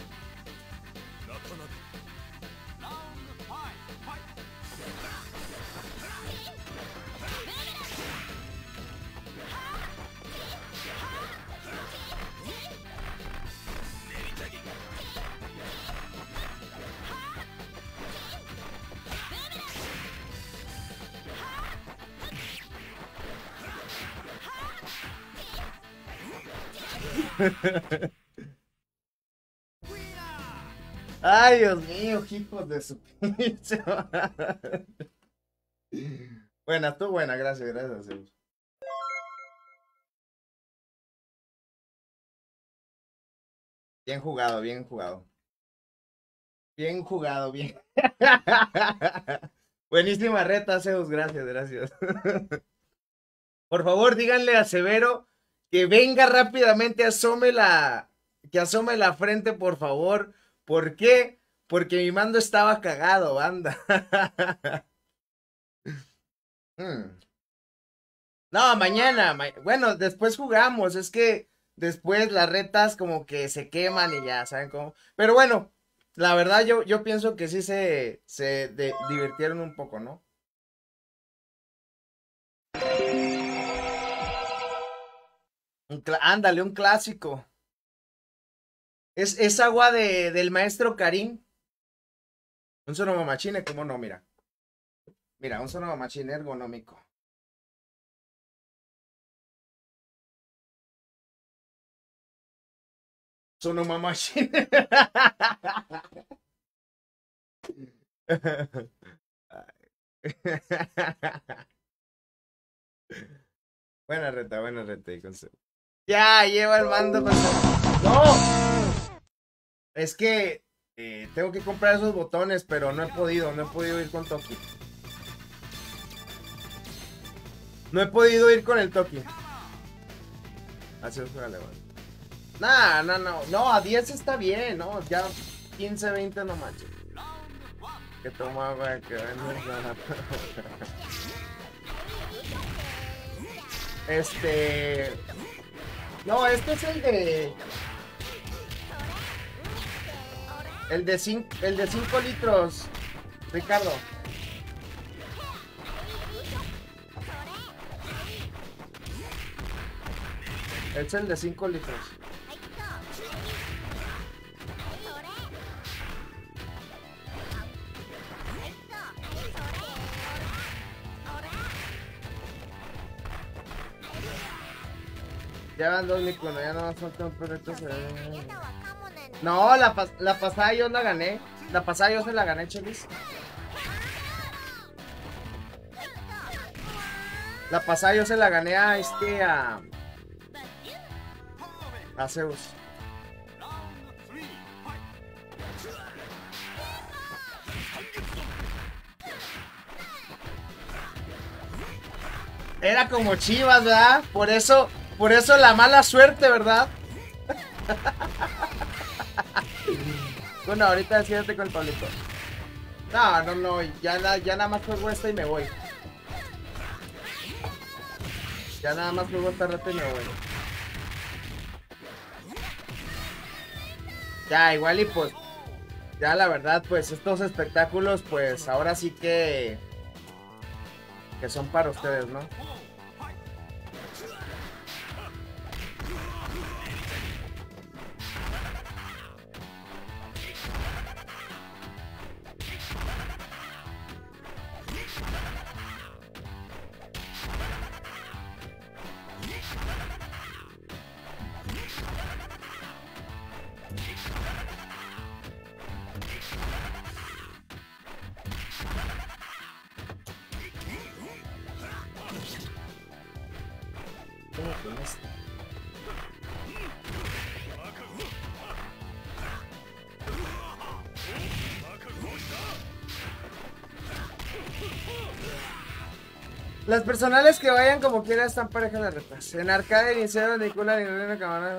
Ay, Dios mío, hijos de su pinche madre. Buena, tú buena, gracias, gracias. Zeus. Bien jugado, bien jugado. Bien jugado, bien. Buenísima reta, Zeus, gracias, gracias. Por favor, díganle a Severo que venga rápidamente, asome la, que asome la frente, por favor. ¿Por qué? Porque mi mando estaba cagado, banda. Hmm. No, mañana, ma- bueno, después jugamos, es que después las retas como que se queman y ya, ¿saben cómo? Pero bueno, la verdad yo, yo pienso que sí se, se de- divirtieron un poco, ¿no? Un cla- ándale, un clásico. Es, es agua de, del maestro Karim. Un sonomamachine, ¿cómo no? Mira. Mira, un sonomamachine ergonómico. Sonomamachine. Buena reta, buena reta. y con- Ya, lleva el mando. con su- ¡No! Es que eh, tengo que comprar esos botones, pero no he podido, no he podido ir con Toki. No he podido ir con el Toki. Así es, vale, vale. Nah, no, no, no, a diez está bien, ¿no? Ya quince, veinte no manches. Que toma, güey, que no es nada. Este. No, este es el de. El de cinco, el de cinco litros, Ricardo. Es el de cinco litros. Ya van dos Nikuno, ya no más faltan proyectos. Eh. No, la, pas la pasada yo la gané. La pasada yo se la gané, Chelis. La pasada yo se la gané a este a. A Zeus. Era como Chivas, ¿verdad? Por eso, por eso la mala suerte, ¿verdad? Bueno, ahorita siéntate con el Pablito. No, no, no, ya, ya nada más juego esta y me voy. Ya nada más juego esta reta y me voy. Ya, igual y pues, ya la verdad, pues estos espectáculos, pues ahora sí que, que son para ustedes, ¿no? ¿Cómo con esto? Las personales que vayan como quiera están parejas las retas. En arcade iniciaron Nicola ni una cámara.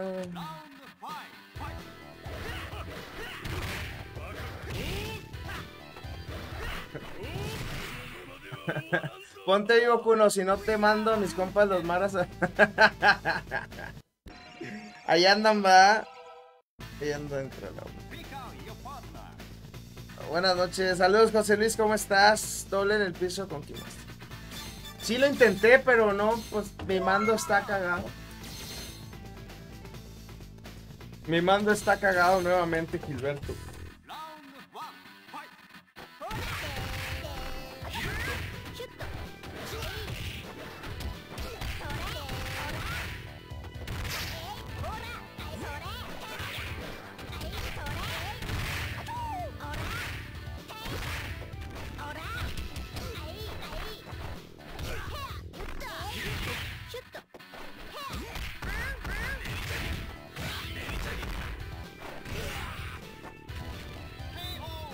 Ponte vivo, Kuno, si no te mando a mis compas los maras. A... Ahí andan, va. Ahí andan entre la... Buenas noches, saludos José Luis, ¿cómo estás? Doble en el piso con quién más. Sí lo intenté, pero no, pues mi mando está cagado. Mi mando está cagado nuevamente, Gilberto.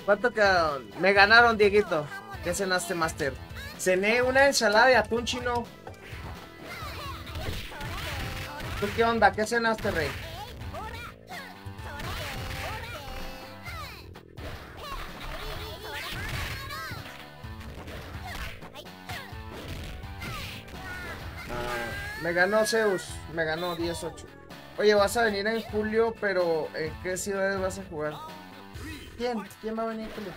¿Cuánto quedaron? Me ganaron, Dieguito. ¿Qué cenaste, Master? Cené una ensalada de atún chino. ¿Tú qué onda? ¿Qué cenaste, Rey? Ah, me ganó Zeus. Me ganó diez ocho. Oye, vas a venir en julio, pero ¿en qué ciudades vas a jugar? ¿Quién? ¿Quién va a venir, Julio?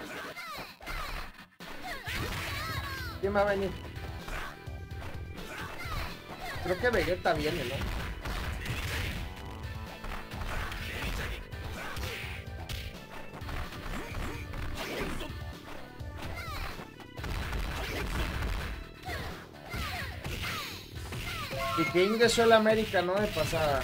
¿Quién va a venir? Creo que Vegeta viene, ¿no? Y que ingresó el América, ¿no? De pasada.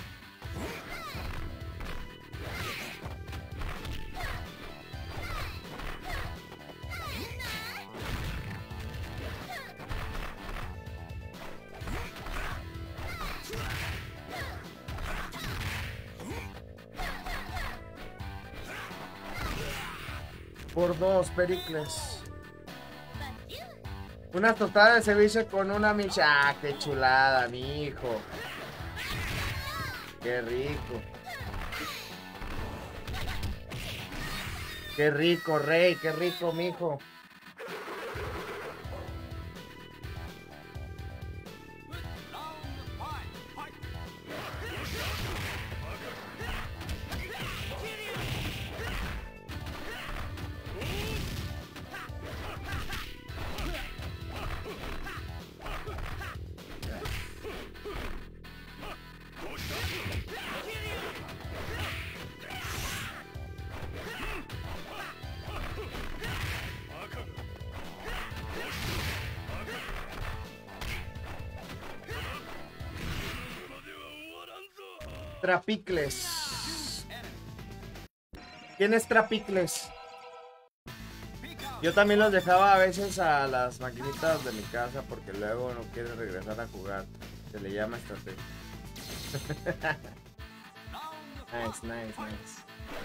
Por dos, Pericles. Una tostada de ceviche con una micha. ¡Ah, qué chulada, mi hijo! ¡Qué rico! ¡Qué rico, Rey! ¡Qué rico, mijo! Trapicles. ¿Quién es Trapicles? Yo también los dejaba a veces a las maquinitas de mi casa porque luego no quieren regresar a jugar. Se le llama estrategia. Nice, nice, nice.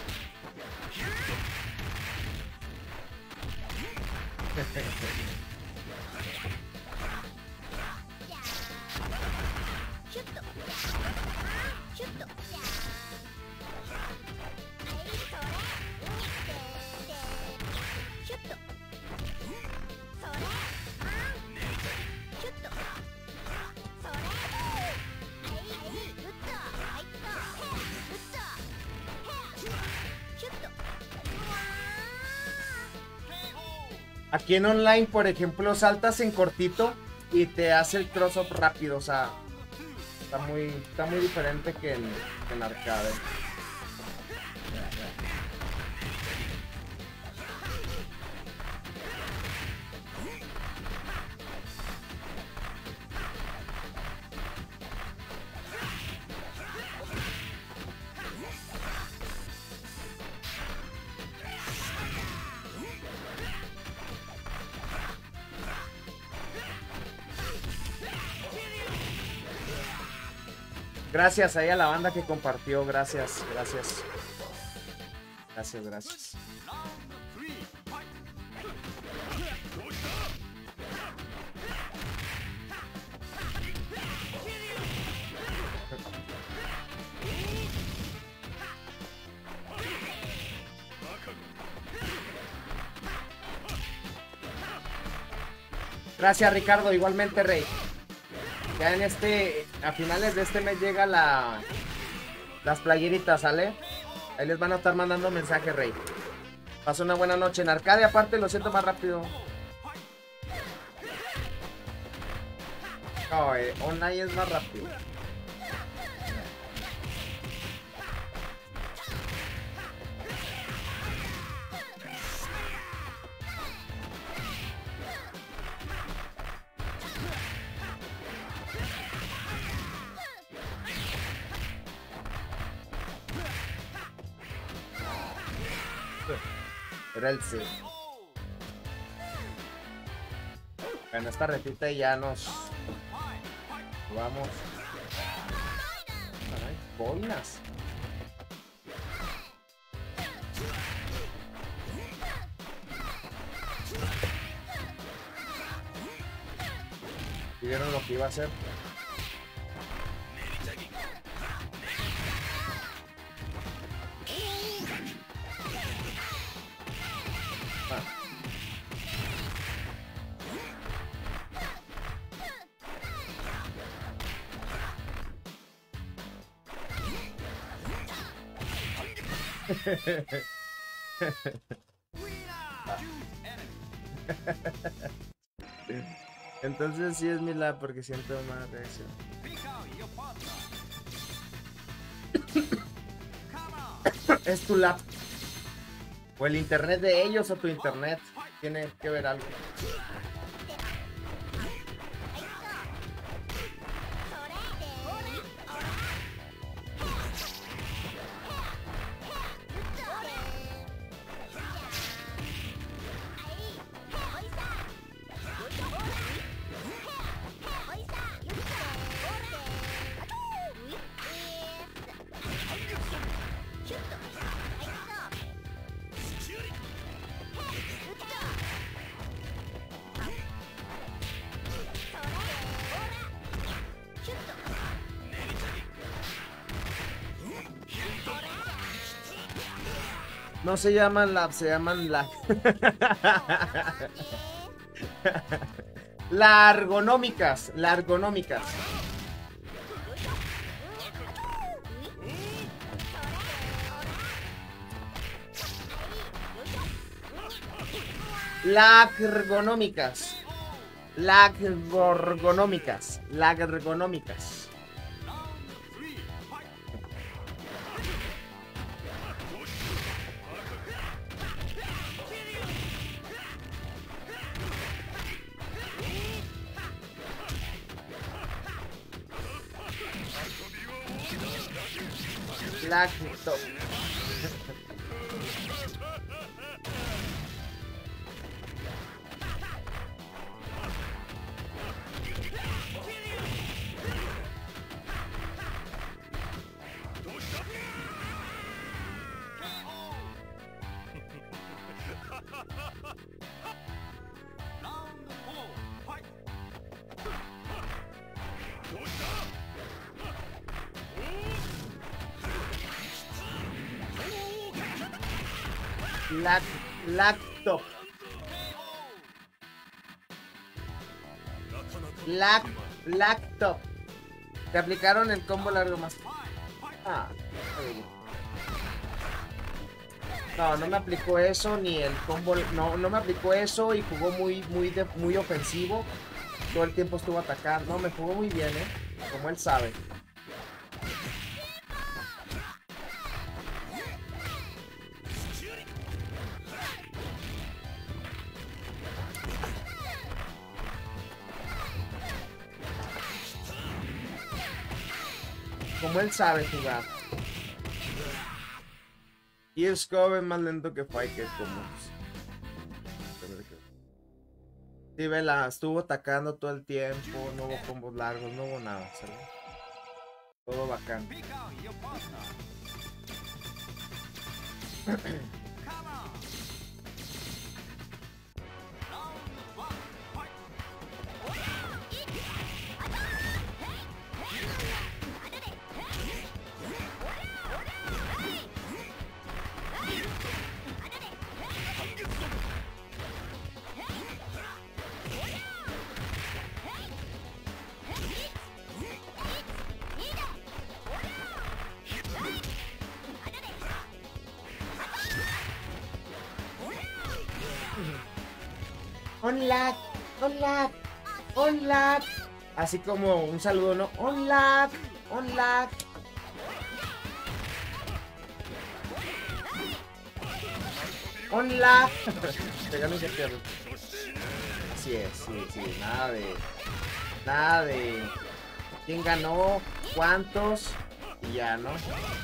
Aquí en online, por ejemplo, saltas en cortito y te hace el cross-up rápido, o sea, está muy, está muy diferente que en, que en arcade. Gracias ahí a la banda que compartió, gracias, gracias. Gracias, gracias. Gracias, Ricardo, igualmente, Rey. Ya en este, a finales de este mes llega la las playeritas, ¿sale? Ahí les van a estar mandando mensaje, Rey. Pasa una buena noche. En arcade, aparte, lo siento más rápido. No, eh, online es más rápido. Era el C. En esta retita ya nos vamos. Ay, boinas. ¿Y vieron lo que iba a hacer? Entonces sí es mi lab porque siento más reacción. Es tu lab. O el internet de ellos o tu internet. Tiene que ver algo. No se llaman lab, se llaman lag. Largonómicas, largonómicas. Largonómicas. Largonómicas. Largonómicas. Lacto. Lac, lacto. Lac, lacto. Te aplicaron el combo largo más. Ah, no, no me aplicó eso ni el combo. No, no me aplicó eso y jugó muy, muy, de, muy ofensivo. Todo el tiempo estuvo atacando. No, me jugó muy bien, eh. Como él sabe. Como él sabe jugar. Y el Scope es más lento que Fight, que como. Sí, vela, estuvo atacando todo el tiempo, no hubo combos largos, no hubo nada, ¿sabes? Todo bacán. On-lag, on-lag, on-lag. Así como un saludo, ¿no? On-lag, on-lag. On-lag. Así es, sí, sí, nada de... Nada de... ¿Quién ganó? ¿Cuántos? Y ya, ¿no?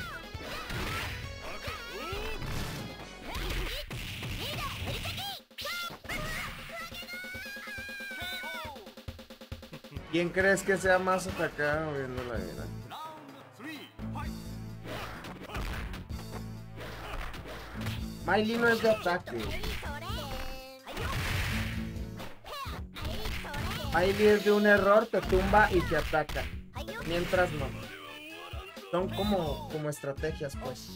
¿Quién crees que sea más atacado viendo la vida? Miley no es de ataque. Miley es de un error, te tumba y te ataca. Mientras no. Son como, como estrategias, pues.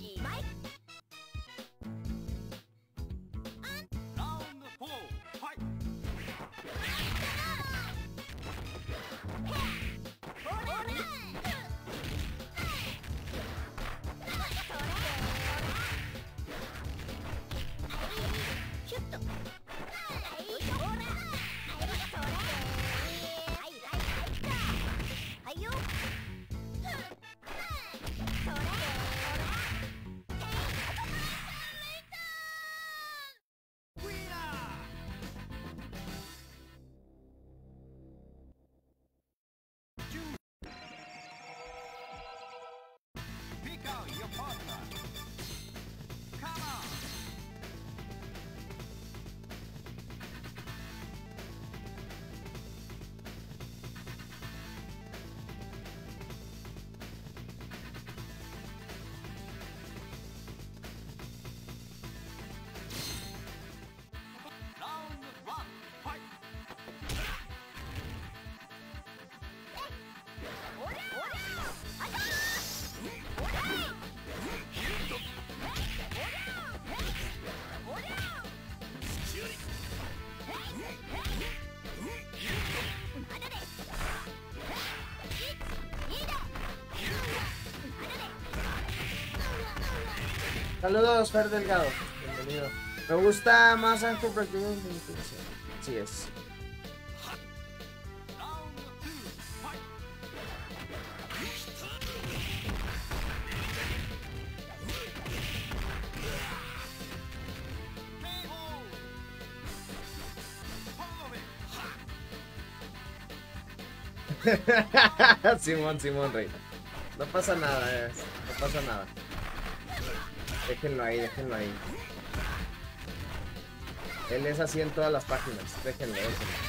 Saludos, Fer Delgado. Bienvenido. Me gusta más Ángel Práctico. Sí es. Simón, Simón, Rey. No pasa nada, eh. No pasa nada. Déjenlo ahí, déjenlo ahí. Él es así en todas las páginas. Déjenlo, déjenlo.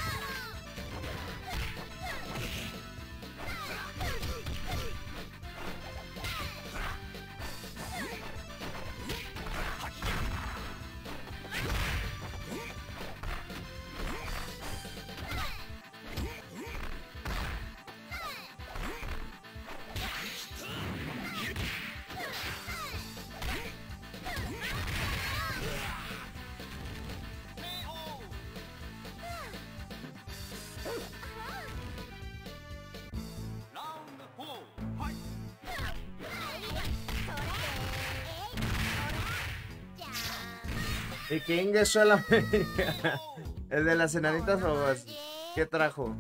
¿Y qué ingresó a la América? ¿El de las enanitas o qué trajo?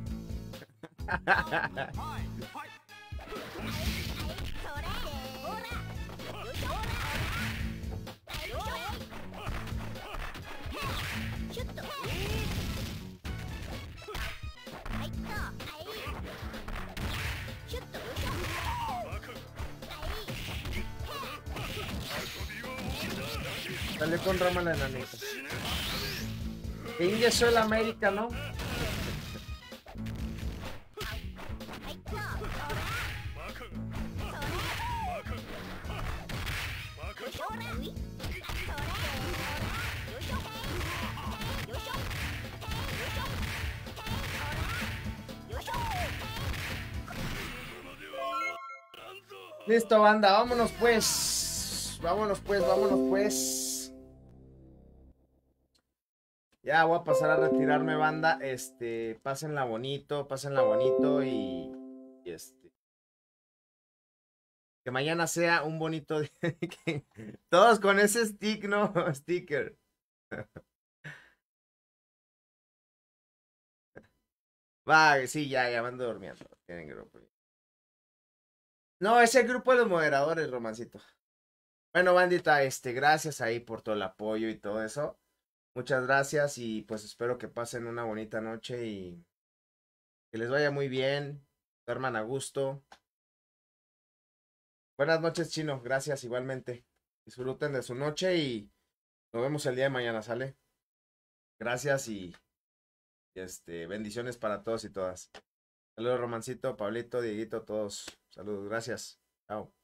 Sale con rama la enanita. Que ingresó el América, ¿no? Listo, banda, vámonos pues. Vámonos pues, vámonos pues. Ya voy a pasar a retirarme, banda. Este, pásenla bonito, pásenla bonito y, y este. Que mañana sea un bonito día. Todos con ese stick, ¿no? Sticker. Va, sí, ya, ya me ando durmiendo. Tienen grupo. No, ese grupo de los moderadores, Romancito. Bueno, bandita, este, gracias ahí por todo el apoyo y todo eso. Muchas gracias y pues espero que pasen una bonita noche y que les vaya muy bien. Duerman a gusto. Buenas noches, Chino. Gracias igualmente. Disfruten de su noche y nos vemos el día de mañana, ¿sale? Gracias y, y este, bendiciones para todos y todas. Saludos, Romancito, Pablito, Dieguito, todos. Saludos, gracias. Chao.